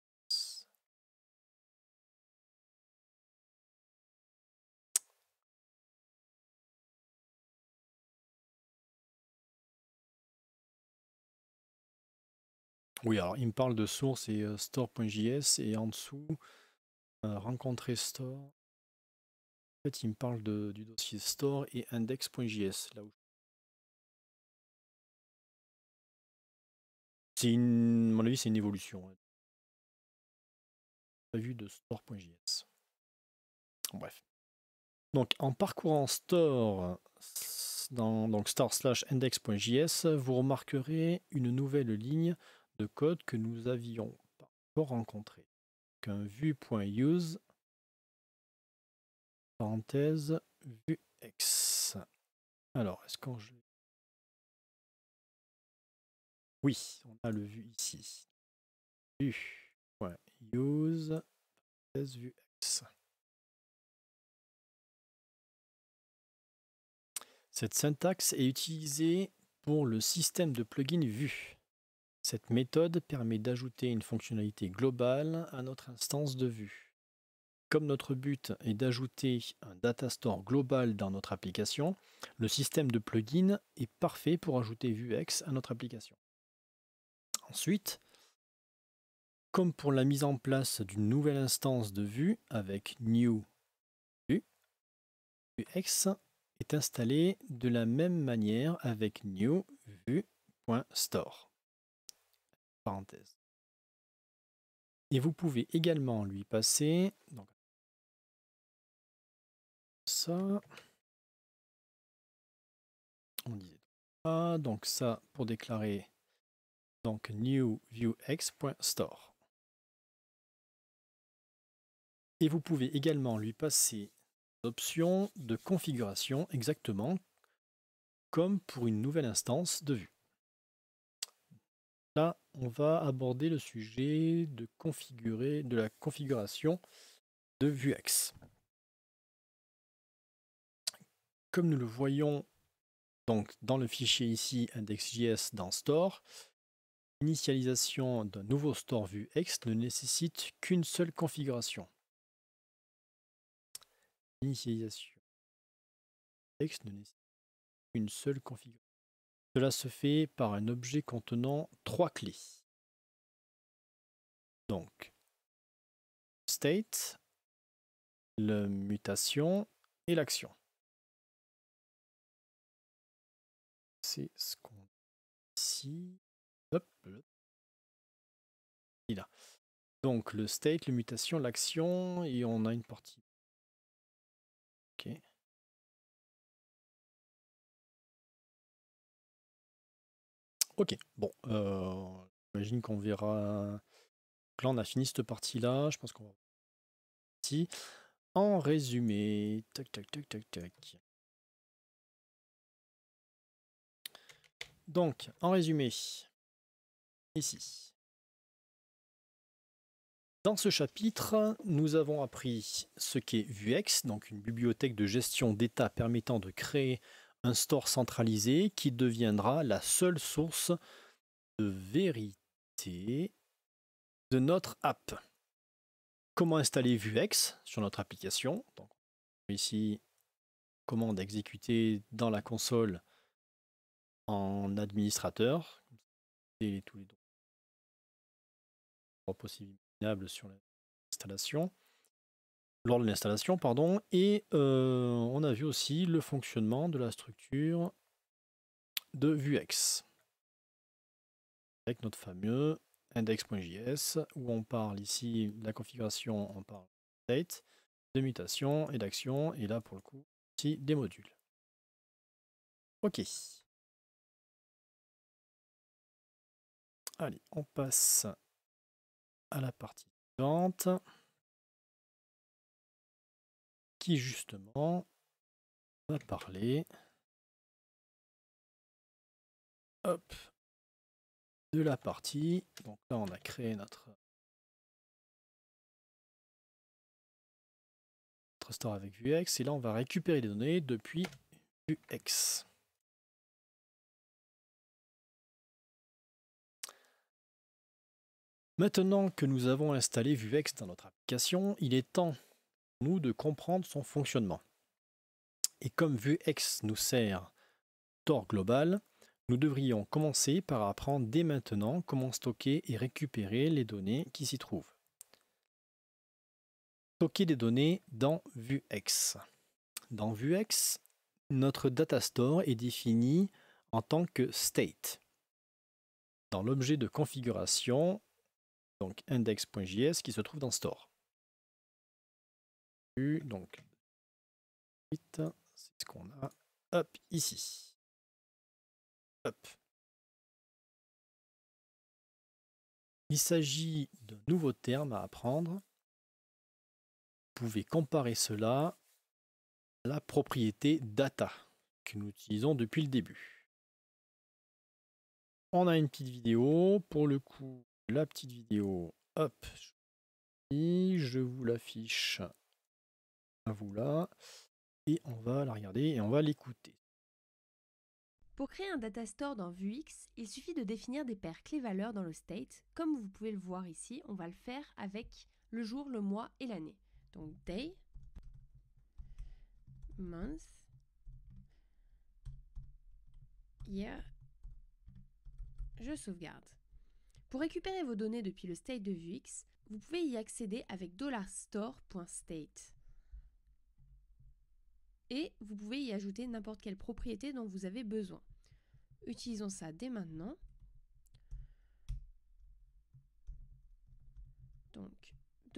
Oui, alors il me parle de source et store.js et en dessous, rencontrer store. En fait, il me parle du dossier store et index.js. Là où c'est à mon avis, c'est une évolution. Hein. Pas vu de store.js. Bref. Donc en parcourant store dans donc store/index.js, vous remarquerez une nouvelle ligne de code que nous avions pas encore rencontrée. Un vue.use parenthèse vuex. Alors, est-ce qu'on oui, on a le vue ici. Vue.use parenthèse vuex. Cette syntaxe est utilisée pour le système de plugin Vue. Cette méthode permet d'ajouter une fonctionnalité globale à notre instance de vue. Comme notre but est d'ajouter un data store global dans notre application, le système de plugin est parfait pour ajouter Vuex à notre application. Ensuite, comme pour la mise en place d'une nouvelle instance de vue avec New Vue, Vuex est installé de la même manière avec New Vue.store. Parenthèse. Et vous pouvez également lui passer donc, ça. On disait donc ça pour déclarer donc new vuex.store. Et vous pouvez également lui passer l'option de configuration exactement comme pour une nouvelle instance de vue. Là, on va aborder le sujet de la configuration de Vuex. Comme nous le voyons donc dans le fichier ici index.js dans Store, l'initialisation d'un nouveau store Vuex ne nécessite qu'une seule configuration. L'initialisation Vuex ne nécessite qu'une seule configuration. Cela se fait par un objet contenant 3 clés. Donc, state, la mutation et l'action. C'est ce qu'on a ici. Hop, et là. Donc le state, la mutation, l'action, et on a une partie. Ok. Ok, bon. J'imagine qu'on verra. Donc là, on a fini cette partie-là. Je pense qu'on va. En résumé. Tac, tac, tac, tac, tac. Donc, en résumé, ici. Dans ce chapitre, nous avons appris ce qu'est Vuex, donc une bibliothèque de gestion d'état permettant de créer un store centralisé qui deviendra la seule source de vérité de notre app. Comment installer Vuex sur notre application? Donc, ici, commande exécutée dans la console en administrateur. Et tous les droits possibles sur l'installation. Lors de l'installation, pardon, et on a vu aussi le fonctionnement de la structure de Vuex avec notre fameux index.js où on parle ici de la configuration, on parle de state, de mutation et d'action, et là pour le coup, aussi des modules. Ok. Allez, on passe à la partie suivante qui justement va parler hop, de la partie. Donc là, on a créé notre store avec Vuex et là, on va récupérer les données depuis Vuex. Maintenant que nous avons installé Vuex dans notre application, il est temps pour nous de comprendre son fonctionnement. Et comme Vuex nous sert store global, nous devrions commencer par apprendre dès maintenant comment stocker et récupérer les données qui s'y trouvent. Stocker des données dans Vuex. Dans Vuex, notre data store est défini en tant que state. Dans l'objet de configuration, donc index.js qui se trouve dans store. Donc, c'est ce qu'on a hop, ici. Hop. Il s'agit d'un nouveau terme à apprendre. Vous pouvez comparer cela à la propriété data que nous utilisons depuis le début. On a une petite vidéo. Pour le coup, la petite vidéo, hop, je vous l'affiche à vous là. Et on va la regarder et on va l'écouter. Pour créer un data store dans Vuex, il suffit de définir des paires clés-valeurs dans le state. Comme vous pouvez le voir ici, on va le faire avec le jour, le mois et l'année. Donc day, month, year, je sauvegarde. Pour récupérer vos données depuis le state de Vuex, vous pouvez y accéder avec $store.state. Et vous pouvez y ajouter n'importe quelle propriété dont vous avez besoin. Utilisons ça dès maintenant. Donc,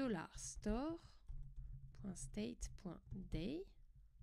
$store.state.day.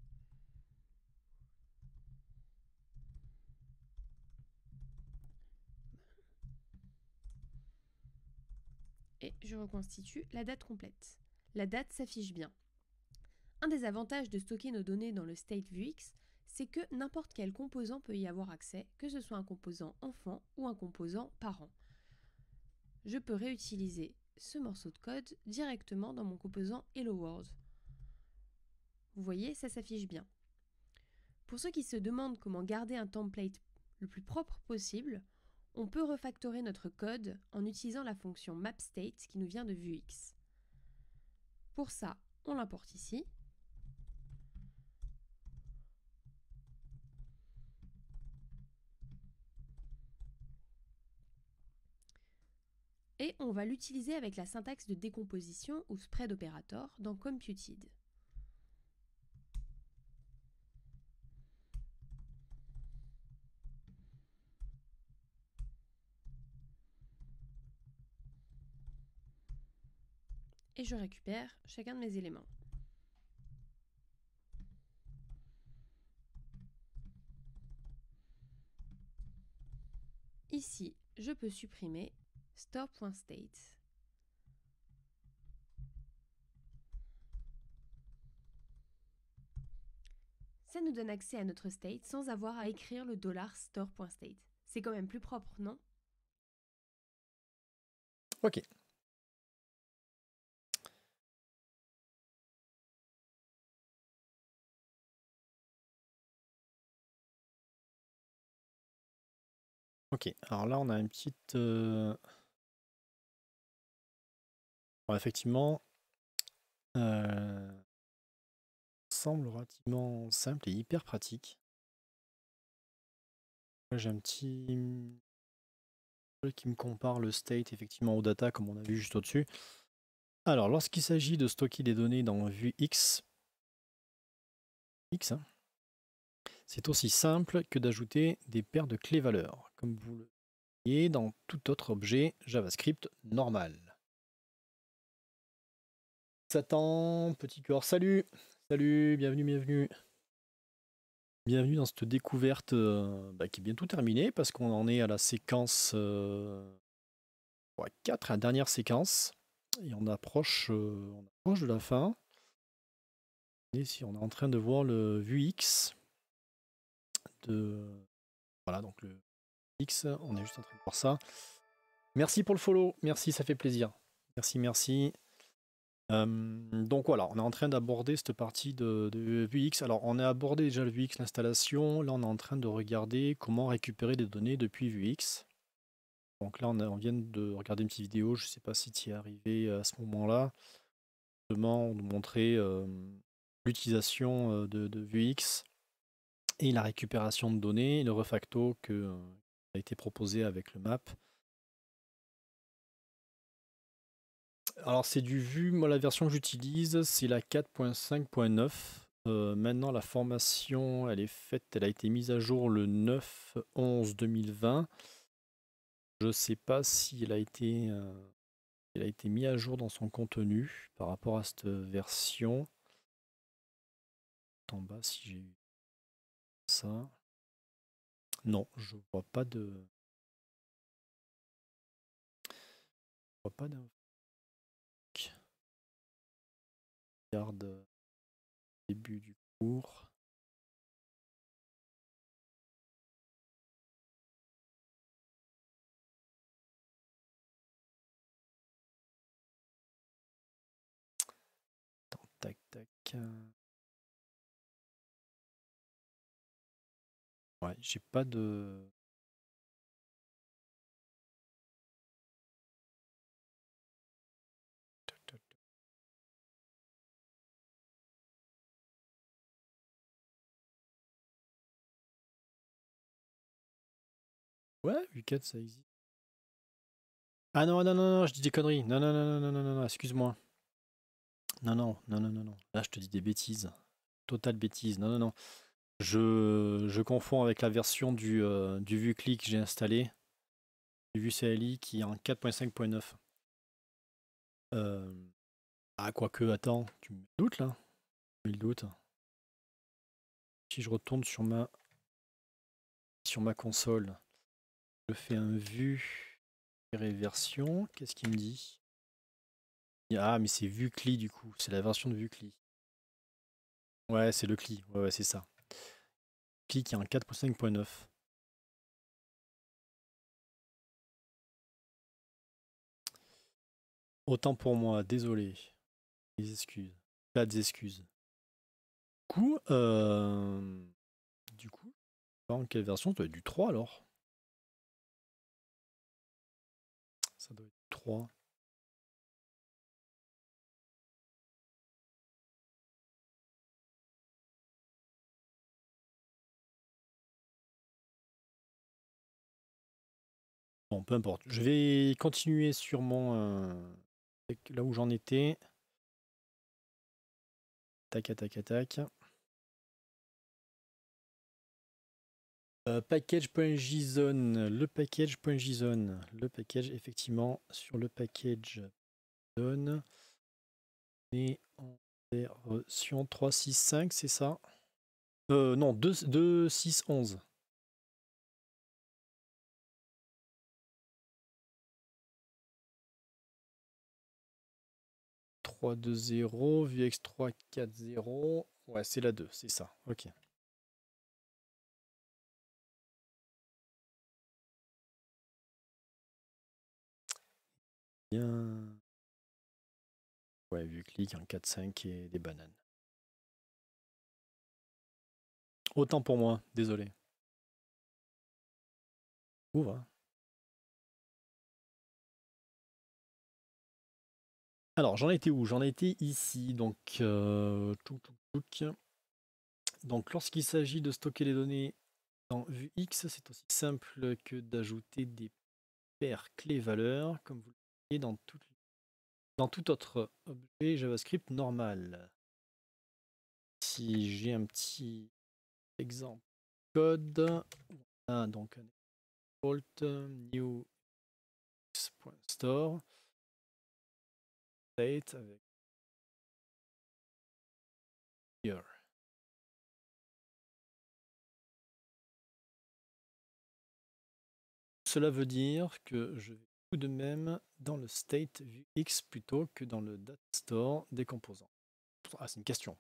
Et je reconstitue la date complète. La date s'affiche bien. Un des avantages de stocker nos données dans le state Vuex, c'est que n'importe quel composant peut y avoir accès, que ce soit un composant enfant ou un composant parent. Je peux réutiliser ce morceau de code directement dans mon composant Hello World. Vous voyez, ça s'affiche bien. Pour ceux qui se demandent comment garder un template le plus propre possible, on peut refactorer notre code en utilisant la fonction mapState qui nous vient de Vuex. Pour ça, on l'importe ici. Et on va l'utiliser avec la syntaxe de décomposition ou spread operator dans Computed. Et je récupère chacun de mes éléments. Ici, je peux supprimer store.state. Ça nous donne accès à notre state sans avoir à écrire le $store.state. C'est quand même plus propre, non? Ok. Ok, alors là on a une petite... Bon, effectivement, semble relativement simple et hyper pratique. J'ai un petit truc qui me compare le state effectivement au data comme on a vu juste au-dessus. Alors, lorsqu'il s'agit de stocker des données dans Vuex, hein, c'est aussi simple que d'ajouter des paires de clés valeurs, comme vous le voyez dans tout autre objet JavaScript normal. Satan, petit corps, salut, salut, bienvenue, bienvenue. Bienvenue dans cette découverte qui est bientôt terminée parce qu'on en est à la séquence 4, la dernière séquence, et on approche de la fin. Et si on est en train de voir le Vuex de... Voilà, donc le X, on est juste en train de voir ça. Merci pour le follow, merci, ça fait plaisir. Merci, merci. Donc voilà, on est en train d'aborder cette partie de Vuex. Alors, on a abordé déjà le Vuex, l'installation. Là, on est en train de regarder comment récupérer des données depuis Vuex. Donc là, on vient de regarder une petite vidéo. Je ne sais pas si tu y es arrivé à ce moment-là. Justement, on nous montrait l'utilisation de Vuex et la récupération de données, le refacto qui a été proposé avec le map. Alors c'est du Vue, moi la version que j'utilise c'est la 4.5.9. Maintenant la formation elle est faite, elle a été mise à jour le 9/11/2020. Je ne sais pas si elle a été mise à jour dans son contenu par rapport à cette version. En bas si j'ai eu ça. Non, je vois pas de... Je vois pas d'info. Regarde début du cours. Tac, tac. Ouais, j'ai pas de... Ouais, Vue 4 ça existe. Ah non, non, non, non, je dis des conneries. Non, non, non, non, non, non, non, excuse-moi. Non, non, non, non, non, non. Là, je te dis des bêtises. Totale bêtise. Non, non, non. Je confonds avec la version du VueCli que j'ai installé, du VueCLI qui est en 4.5.9. Ah, quoique, attends, tu me mets le doute là? Tu me mets le doute. Si je retourne sur ma console, je fais un vue version, qu'est-ce qu'il me dit? Ah, mais c'est VueCli du coup, c'est la version de VueCli. Ouais, c'est le CLI, ouais, ouais, c'est ça. CLI qui est en 4.5.9. Autant pour moi, désolé. Des excuses. Pas des excuses. Du coup, dans quelle version? Ça doit être du 3 alors. Ça doit être du 3. Bon, peu importe. Je vais continuer sur là où j'en étais. Tac, tac, tac. Package.json, le package effectivement sur le package JSON, on est en version 3.6.5, c'est ça? Non, 2.6.11. 3.2.0, Vuex 3.4.0. Ouais, c'est la 2, c'est ça. Ok. Bien. Ouais, vu clic, un 4.5 et des bananes. Autant pour moi, désolé. Ouvre. Hein. Alors, j'en étais où? J'en étais ici. Donc, donc lorsqu'il s'agit de stocker les données dans Vuex, c'est aussi simple que d'ajouter des paires clés-valeurs, comme vous le voyez dans tout autre objet JavaScript normal. Si j'ai un petit exemple code, on a donc un default new x.store state avec here. Cela veut dire que je vais tout de même dans le state Vuex plutôt que dans le data store des composants. Ah, c'est une question.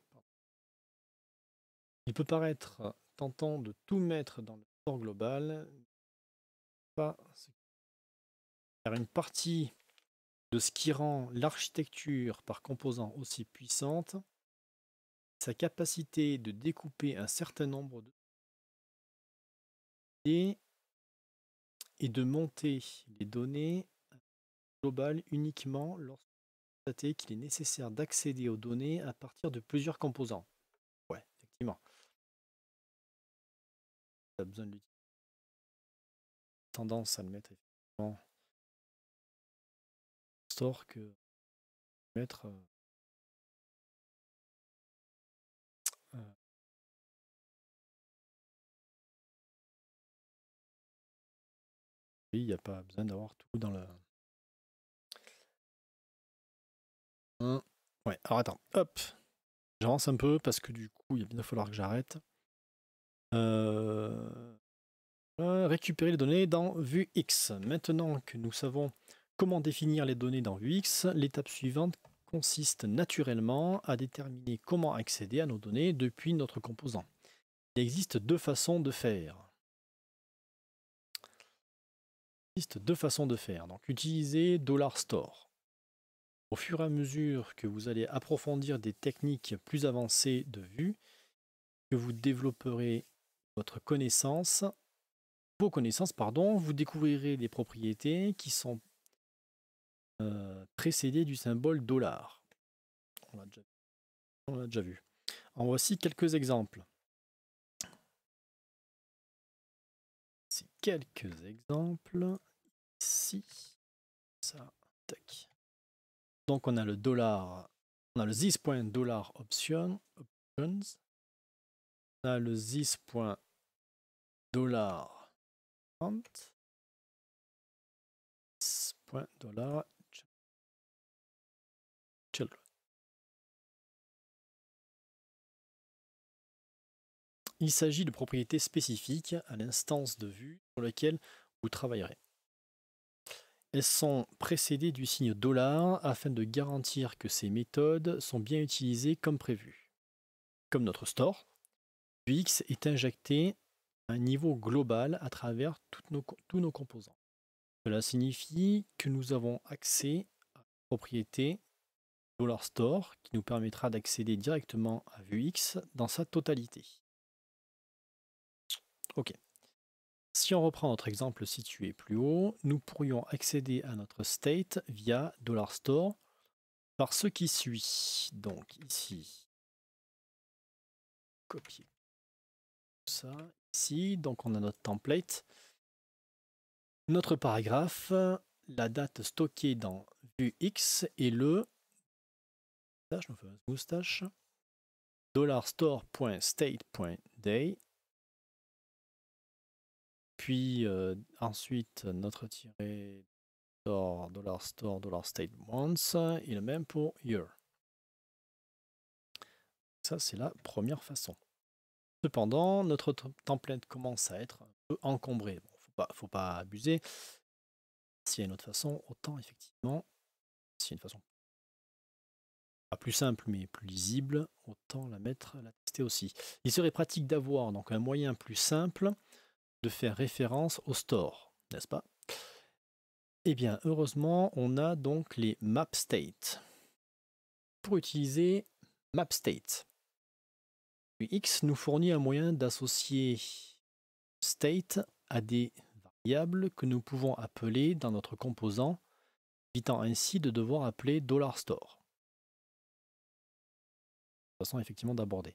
Il peut paraître tentant de tout mettre dans le store global, car une partie de ce qui rend l'architecture par composants aussi puissante, sa capacité de découper un certain nombre de données et de monter les données globales uniquement lorsque vous constatez qu'il est nécessaire d'accéder aux données à partir de plusieurs composants. Ouais, effectivement. Tu as besoin de l'utiliser. Tendance à le mettre effectivement store que mettre oui, il n'y a pas besoin d'avoir tout dans le. Ouais, alors attends, hop, j'avance un peu parce que du coup, il va bien falloir que j'arrête. Récupérer les données dans Vuex. Maintenant que nous savons comment définir les données dans Vuex, l'étape suivante consiste naturellement à déterminer comment accéder à nos données depuis notre composant. Il existe deux façons de faire. Donc, utiliser $store. Au fur et à mesure que vous allez approfondir des techniques plus avancées de vue, que vous développerez vos connaissances, vous découvrirez des propriétés qui sont précédées du symbole $. On l'a déjà vu. En voici quelques exemples. Ici. Ça Tac. Donc on a le dollar, on a le this.$options, on a le this.$dollar amount, this.$children. Il s'agit de propriétés spécifiques à l'instance de vue sur laquelle vous travaillerez. Elles sont précédées du signe dollar afin de garantir que ces méthodes sont bien utilisées comme prévu. Comme notre store, Vuex est injecté à un niveau global à travers tous nos composants. Cela signifie que nous avons accès à la propriété $store qui nous permettra d'accéder directement à Vuex dans sa totalité. Ok. Si on reprend notre exemple situé plus haut, nous pourrions accéder à notre state via $store par ce qui suit. Donc ici, copier ça ici. Donc on a notre template, notre paragraphe, la date stockée dans Vuex et le je me fais une moustache $store.state.day. Puis ensuite notre tiré $store state months et le même pour year. Ça c'est la première façon. Cependant, notre template commence à être un peu encombré. Bon, faut pas abuser. S'il y a une autre façon, autant effectivement, s'il y a une façon pas plus simple mais plus lisible, autant la tester aussi. Il serait pratique d'avoir donc un moyen plus simple de faire référence au store, n'est-ce pas? Eh bien, heureusement, on a donc les map state. Pour utiliser map state, Vuex nous fournit un moyen d'associer state à des variables que nous pouvons appeler dans notre composant, évitant ainsi de devoir appeler $store. Façon effectivement d'aborder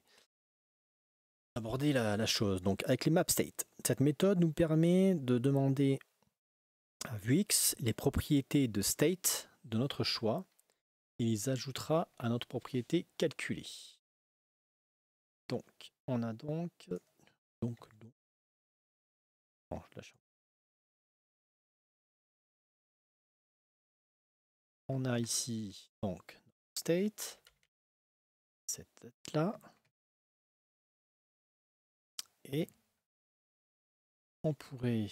la chose. Donc avec les map state, cette méthode nous permet de demander à Vuex les propriétés de state de notre choix et les ajoutera à notre propriété calculée. Donc on a non, je lâche. On a ici donc state, cette date là, et on pourrait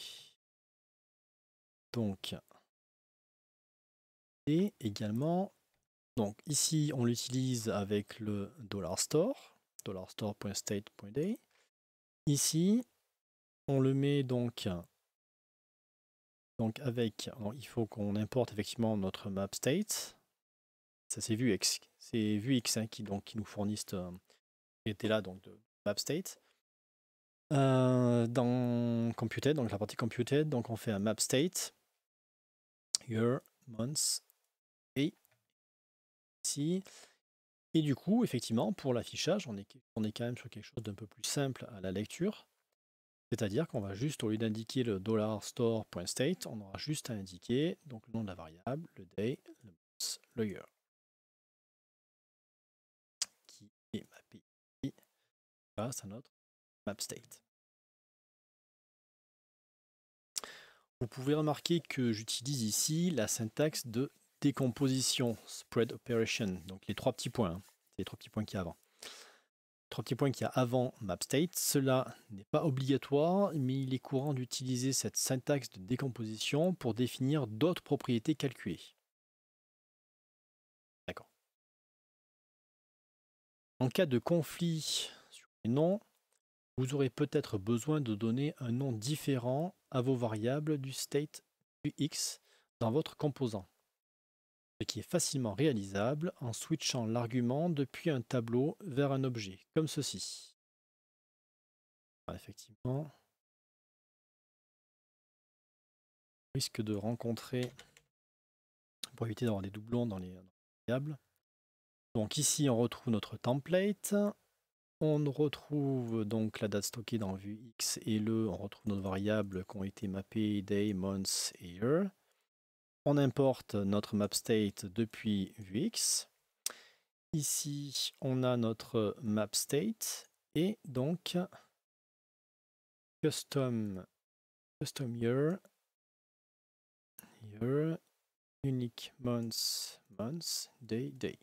donc et également, donc ici on l'utilise avec le $store, $store.state.day. Ici on le met donc avec, alors, il faut qu'on importe effectivement notre map state. Ça c'est Vuex, qui nous fournit cette propriété là donc de map state. Dans computed, donc la partie computed, donc on fait un map state year, months et ici. Et du coup, effectivement, pour l'affichage, on est quand même sur quelque chose d'un peu plus simple à la lecture. C'est-à-dire qu'on va juste, au lieu d'indiquer le $store.state, on aura juste à indiquer donc, le nom de la variable, le day, le month, le year, qui est mappé ici grâce à notre map state. Vous pouvez remarquer que j'utilise ici la syntaxe de décomposition, spread operation, donc les 3 petits points, c'est les 3 petits points qu'il y a avant. 3 petits points qu'il y a avant mapState, cela n'est pas obligatoire, mais il est courant d'utiliser cette syntaxe de décomposition pour définir d'autres propriétés calculées. D'accord. En cas de conflit sur les noms, vous aurez peut-être besoin de donner un nom différent à vos variables du state Vuex dans votre composant, ce qui est facilement réalisable en switchant l'argument depuis un tableau vers un objet, comme ceci. Effectivement, on risque de rencontrer, pour éviter d'avoir des doublons dans les variables. Donc ici, on retrouve notre template. On retrouve donc la date stockée dans Vuex et on retrouve nos variables qui ont été mappées day, months et year. on importe notre map state depuis Vuex. Ici, on a notre map state et donc custom year, unique month, day.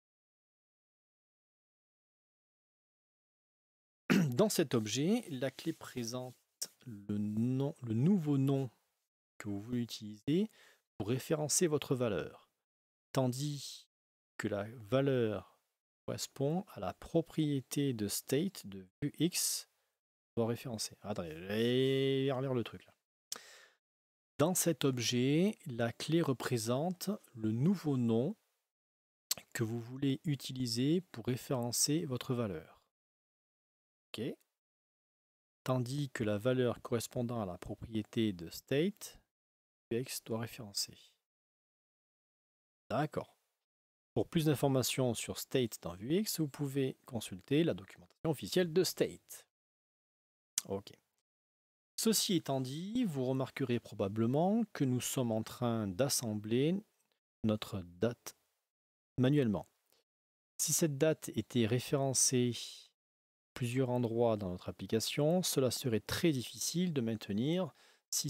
Dans cet objet, la clé présente le nouveau nom que vous voulez utiliser pour référencer votre valeur, tandis que la valeur correspond à la propriété de state de Vuex doit référencer. Attendez, je vais relire le truc là. Dans cet objet, la clé représente le nouveau nom que vous voulez utiliser pour référencer votre valeur. OK. Tandis que la valeur correspondant à la propriété de state, Vuex doit référencer. D'accord. Pour plus d'informations sur state dans Vuex, vous pouvez consulter la documentation officielle de state. OK. Ceci étant dit, vous remarquerez probablement que nous sommes en train d'assembler notre date manuellement. Si cette date était référencée à plusieurs endroits dans notre application, cela serait très difficile de maintenir si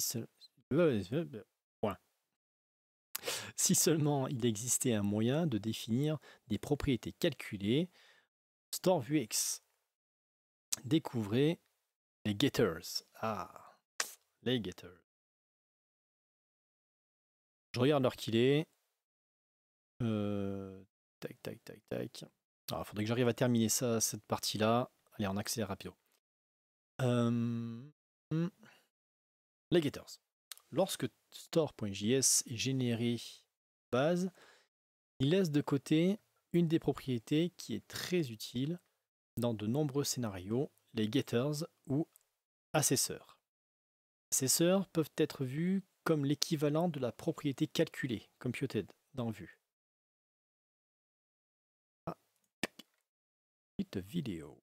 seulement il existait un moyen de définir des propriétés calculées. Store Vuex. Découvrez les getters. Ah, les getters. Je regarde l'heure qu'il est. Tac. Alors, il faudrait que j'arrive à terminer ça, cette partie-là. Allez, on accélère rapido. Les getters. Lorsque store.js est généré base, il laisse de côté une des propriétés qui est très utile dans de nombreux scénarios, les getters ou assesseurs. Assesseurs peuvent être vus comme l'équivalent de la propriété calculée, computed, dans Vue. Petite vidéo.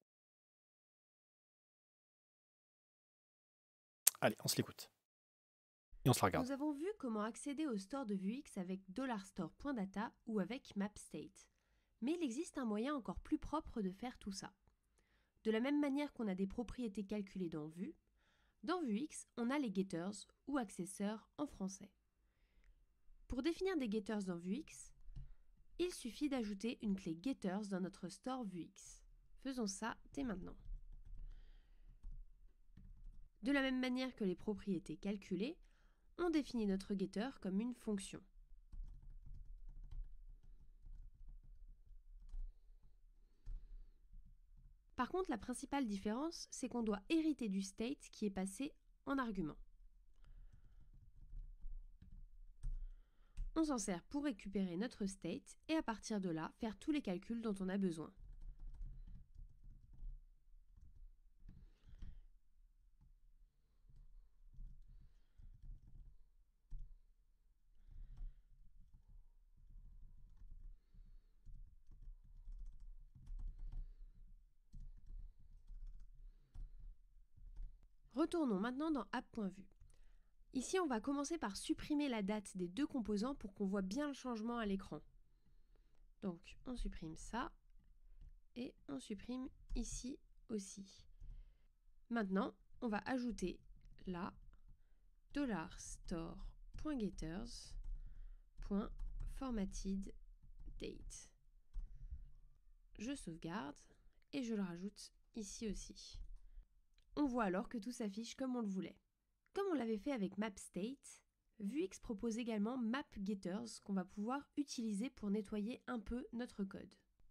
Allez, on se l'écoute. Et on se la regarde. Nous avons vu comment accéder au store de Vuex avec $store.data ou avec mapstate. Mais il existe un moyen encore plus propre de faire tout ça. De la même manière qu'on a des propriétés calculées dans Vue, dans Vuex, on a les getters ou accesseurs en français. Pour définir des getters dans Vuex, il suffit d'ajouter une clé getters dans notre store Vuex. Faisons ça dès maintenant. De la même manière que les propriétés calculées, on définit notre getter comme une fonction. Par contre, la principale différence, c'est qu'on doit hériter du state qui est passé en argument. On s'en sert pour récupérer notre state et à partir de là, faire tous les calculs dont on a besoin. Retournons maintenant dans app.vue. Ici, on va commencer par supprimer la date des deux composants pour qu'on voit bien le changement à l'écran. Donc, on supprime ça et on supprime ici aussi. Maintenant, on va ajouter là $store.getters.formattedDate. Je sauvegarde et je le rajoute ici aussi. On voit alors que tout s'affiche comme on le voulait. Comme on l'avait fait avec mapstate, Vuex propose également mapgetters qu'on va pouvoir utiliser pour nettoyer un peu notre code.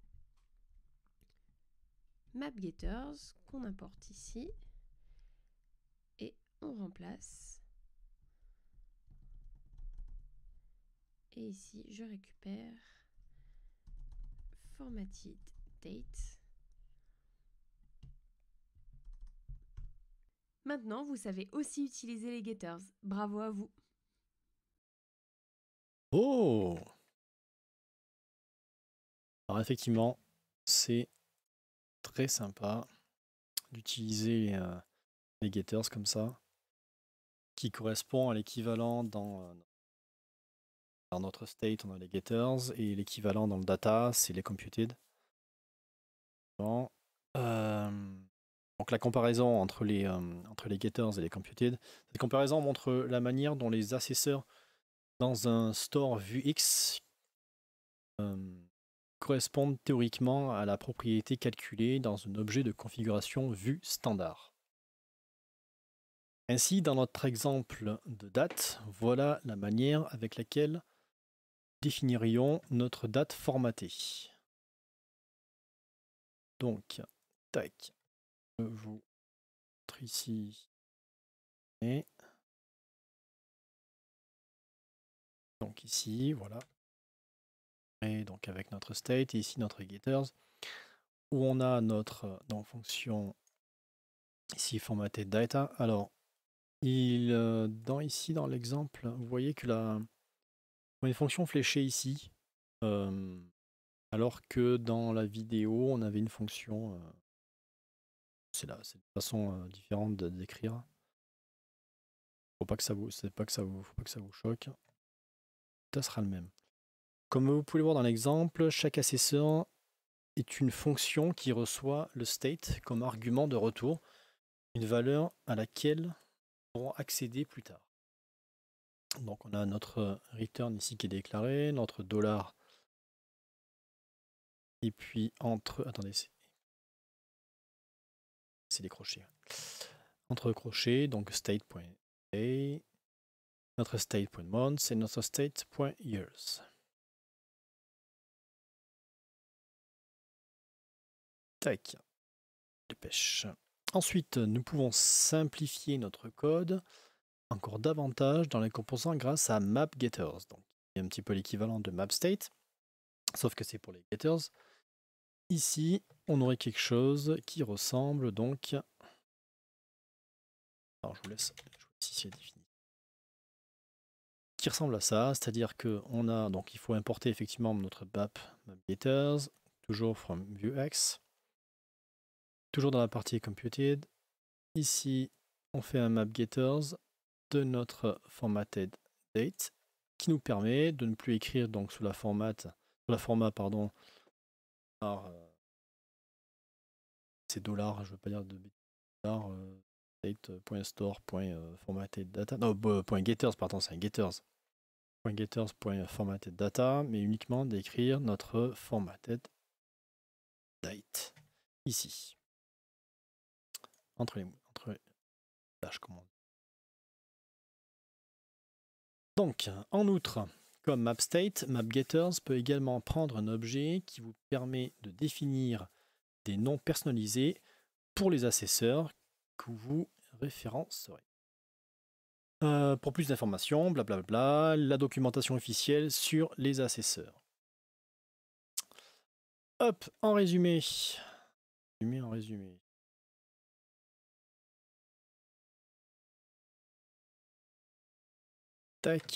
Mapgetters qu'on importe ici et on remplace. Et ici, je récupère formattedDate. Maintenant, vous savez aussi utiliser les getters. Bravo à vous! Oh! Alors effectivement, c'est très sympa d'utiliser les getters comme ça, qui correspond à l'équivalent dans dans notre state, on a les getters et l'équivalent dans le data, c'est les computed. Bon. Donc la comparaison entre les getters et les computed, cette comparaison montre la manière dont les assesseurs dans un store Vuex correspondent théoriquement à la propriété calculée dans un objet de configuration Vue standard. Ainsi, dans notre exemple de date, voilà la manière avec laquelle nous définirions notre date formatée. Donc, tac, je vous montre ici. Et donc ici, voilà. Et donc avec notre state et ici notre getters, où on a notre fonction ici formatée data. Alors, ici dans l'exemple, vous voyez que on a une fonction fléchée ici, alors que dans la vidéo, on avait une fonction. C'est une façon différente de décrire. Faut pas que ça vous choque. Ça sera le même. Comme vous pouvez le voir dans l'exemple, chaque assesseur est une fonction qui reçoit le state comme argument de retour, une valeur à laquelle nous pourrons accéder plus tard. Donc on a notre return ici qui est déclaré, notre dollar, et puis attendez, c'est des crochets. Entre crochets, donc state.a, notre state.months et notre state.years. Tac, dépêche. Ensuite, nous pouvons simplifier notre code encore davantage dans les composants grâce à mapGetters. Donc, il y a un petit peu l'équivalent de mapState, sauf que c'est pour les getters. Ici, on aurait quelque chose qui ressemble donc. Alors, je vous laisse ici, c'est défini. Qui ressemble à ça, c'est-à-dire que on a donc il faut importer effectivement notre mapGetters, toujours from Vuex, toujours dans la partie computed. Ici, on fait un mapGetters de notre formatted date qui nous permet de ne plus écrire donc sous la format c'est $, je veux pas dire de dollars, date.store.formatted data, non, .getters, pardon, c'est un getters. .getters.formatted data, mais uniquement d'écrire notre formatted date ici. Entre les tâches, comme on dit. Donc, en outre, comme mapState, mapGetters peut également prendre un objet qui vous permet de définir des noms personnalisés pour les assesseurs que vous référencerez. Pour plus d'informations, blablabla, la documentation officielle sur les assesseurs. Hop, en résumé. En résumé. Tac.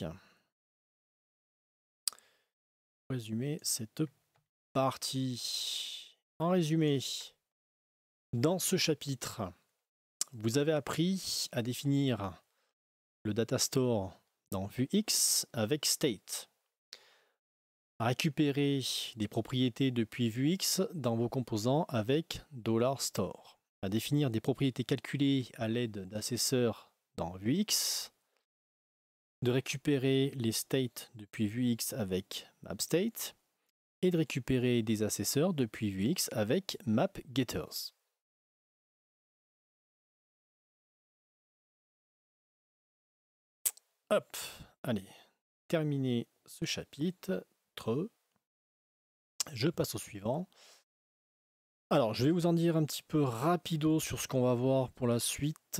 Résumer cette partie. En résumé, dans ce chapitre, vous avez appris à définir le data store dans Vuex avec state, à récupérer des propriétés depuis Vuex dans vos composants avec $store, à définir des propriétés calculées à l'aide d'assesseurs dans Vuex, de récupérer les states depuis Vuex avec mapState et de récupérer des assesseurs depuis Vuex avec mapGetters. Hop, allez, terminer ce chapitre. Je passe au suivant. Alors, je vais vous en dire un petit peu rapido sur ce qu'on va voir pour la suite.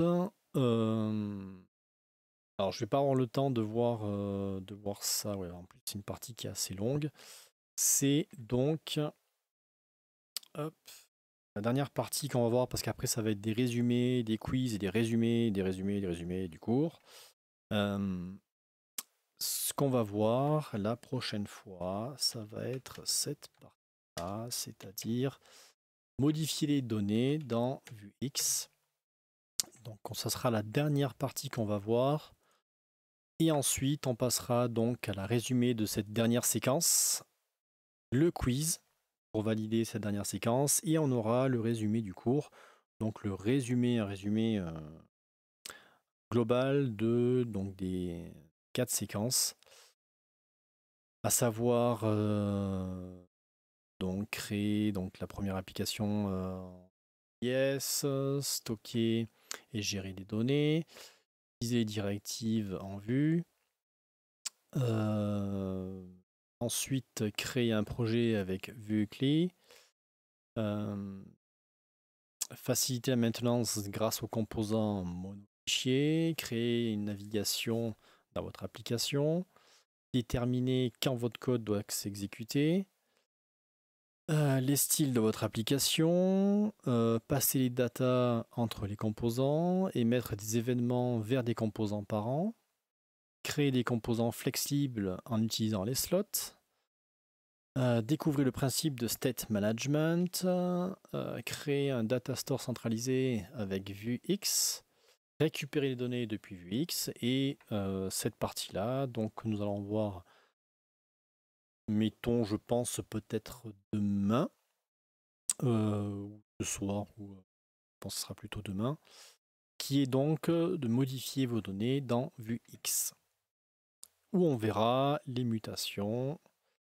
Alors, je vais pas avoir le temps de voir ça. Ouais, en plus, c'est une partie qui est assez longue. C'est donc hop, la dernière partie qu'on va voir, parce qu'après, ça va être des résumés, des quiz et des résumés du cours. Ce qu'on va voir la prochaine fois, ça va être cette partie-là, c'est-à-dire modifier les données dans Vuex. Donc ça sera la dernière partie qu'on va voir. Et ensuite, on passera donc à la résumé de cette dernière séquence, le quiz pour valider cette dernière séquence, et on aura le résumé du cours. Donc un résumé global donc des 4 séquences, à savoir donc créer donc la première application Yes, stocker et gérer des données, utiliser les directives en vue. Ensuite, créer un projet avec Vuecli. Faciliter la maintenance grâce aux composants mono-fichiers. Créer une navigation dans votre application. Déterminer quand votre code doit s'exécuter. Les styles de votre application, passer les datas entre les composants et mettre des événements vers des composants parents, créer des composants flexibles en utilisant les slots, découvrir le principe de state management, créer un data store centralisé avec Vuex, récupérer les données depuis Vuex et cette partie-là, donc nous allons voir, mettons, je pense peut-être demain, ou ce soir, ou je pense que ce sera plutôt demain, qui est donc de modifier vos données dans Vuex, où on verra les mutations,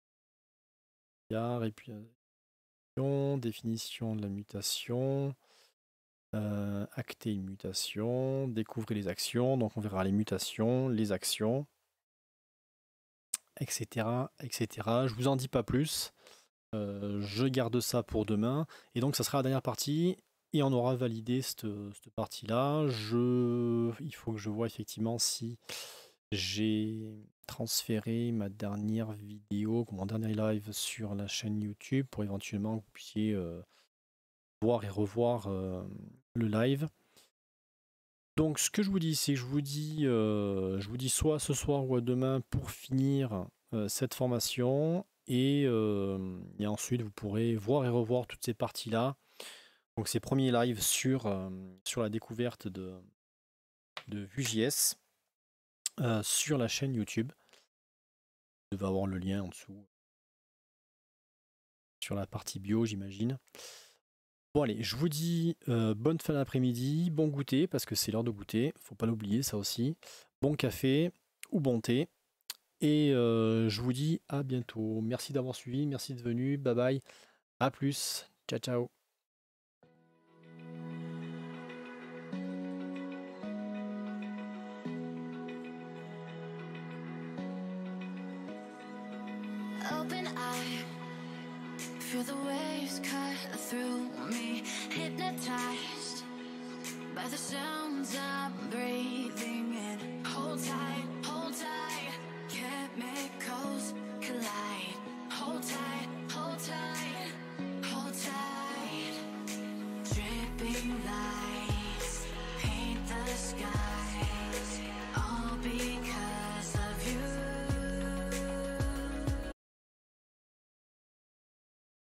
définition de la mutation, acter une mutation, découvrir les actions, donc on verra les mutations, les actions, etc. etc. Je vous en dis pas plus. Je garde ça pour demain. Et donc ça sera la dernière partie. Et on aura validé cette partie-là. Il faut que je vois effectivement si j'ai transféré ma dernière vidéo, mon dernier live sur la chaîne YouTube pour éventuellement que vous puissiez voir et revoir le live. Donc ce que je vous dis, c'est que je vous dis soit ce soir ou à demain pour finir cette formation et ensuite vous pourrez voir et revoir toutes ces parties-là. Donc ces premiers lives sur la découverte de Vue.js sur la chaîne YouTube. Vous devez avoir le lien en dessous sur la partie bio, j'imagine. Bon allez, je vous dis bonne fin d'après-midi, bon goûter, parce que c'est l'heure de goûter, faut pas l'oublier ça aussi. Bon café ou bon thé. Et je vous dis à bientôt. Merci d'avoir suivi, merci de venir, bye bye, à plus, ciao ciao. Open eye, feel the waves cut through me, hypnotized by the sounds I'm breathing in. Hold tight.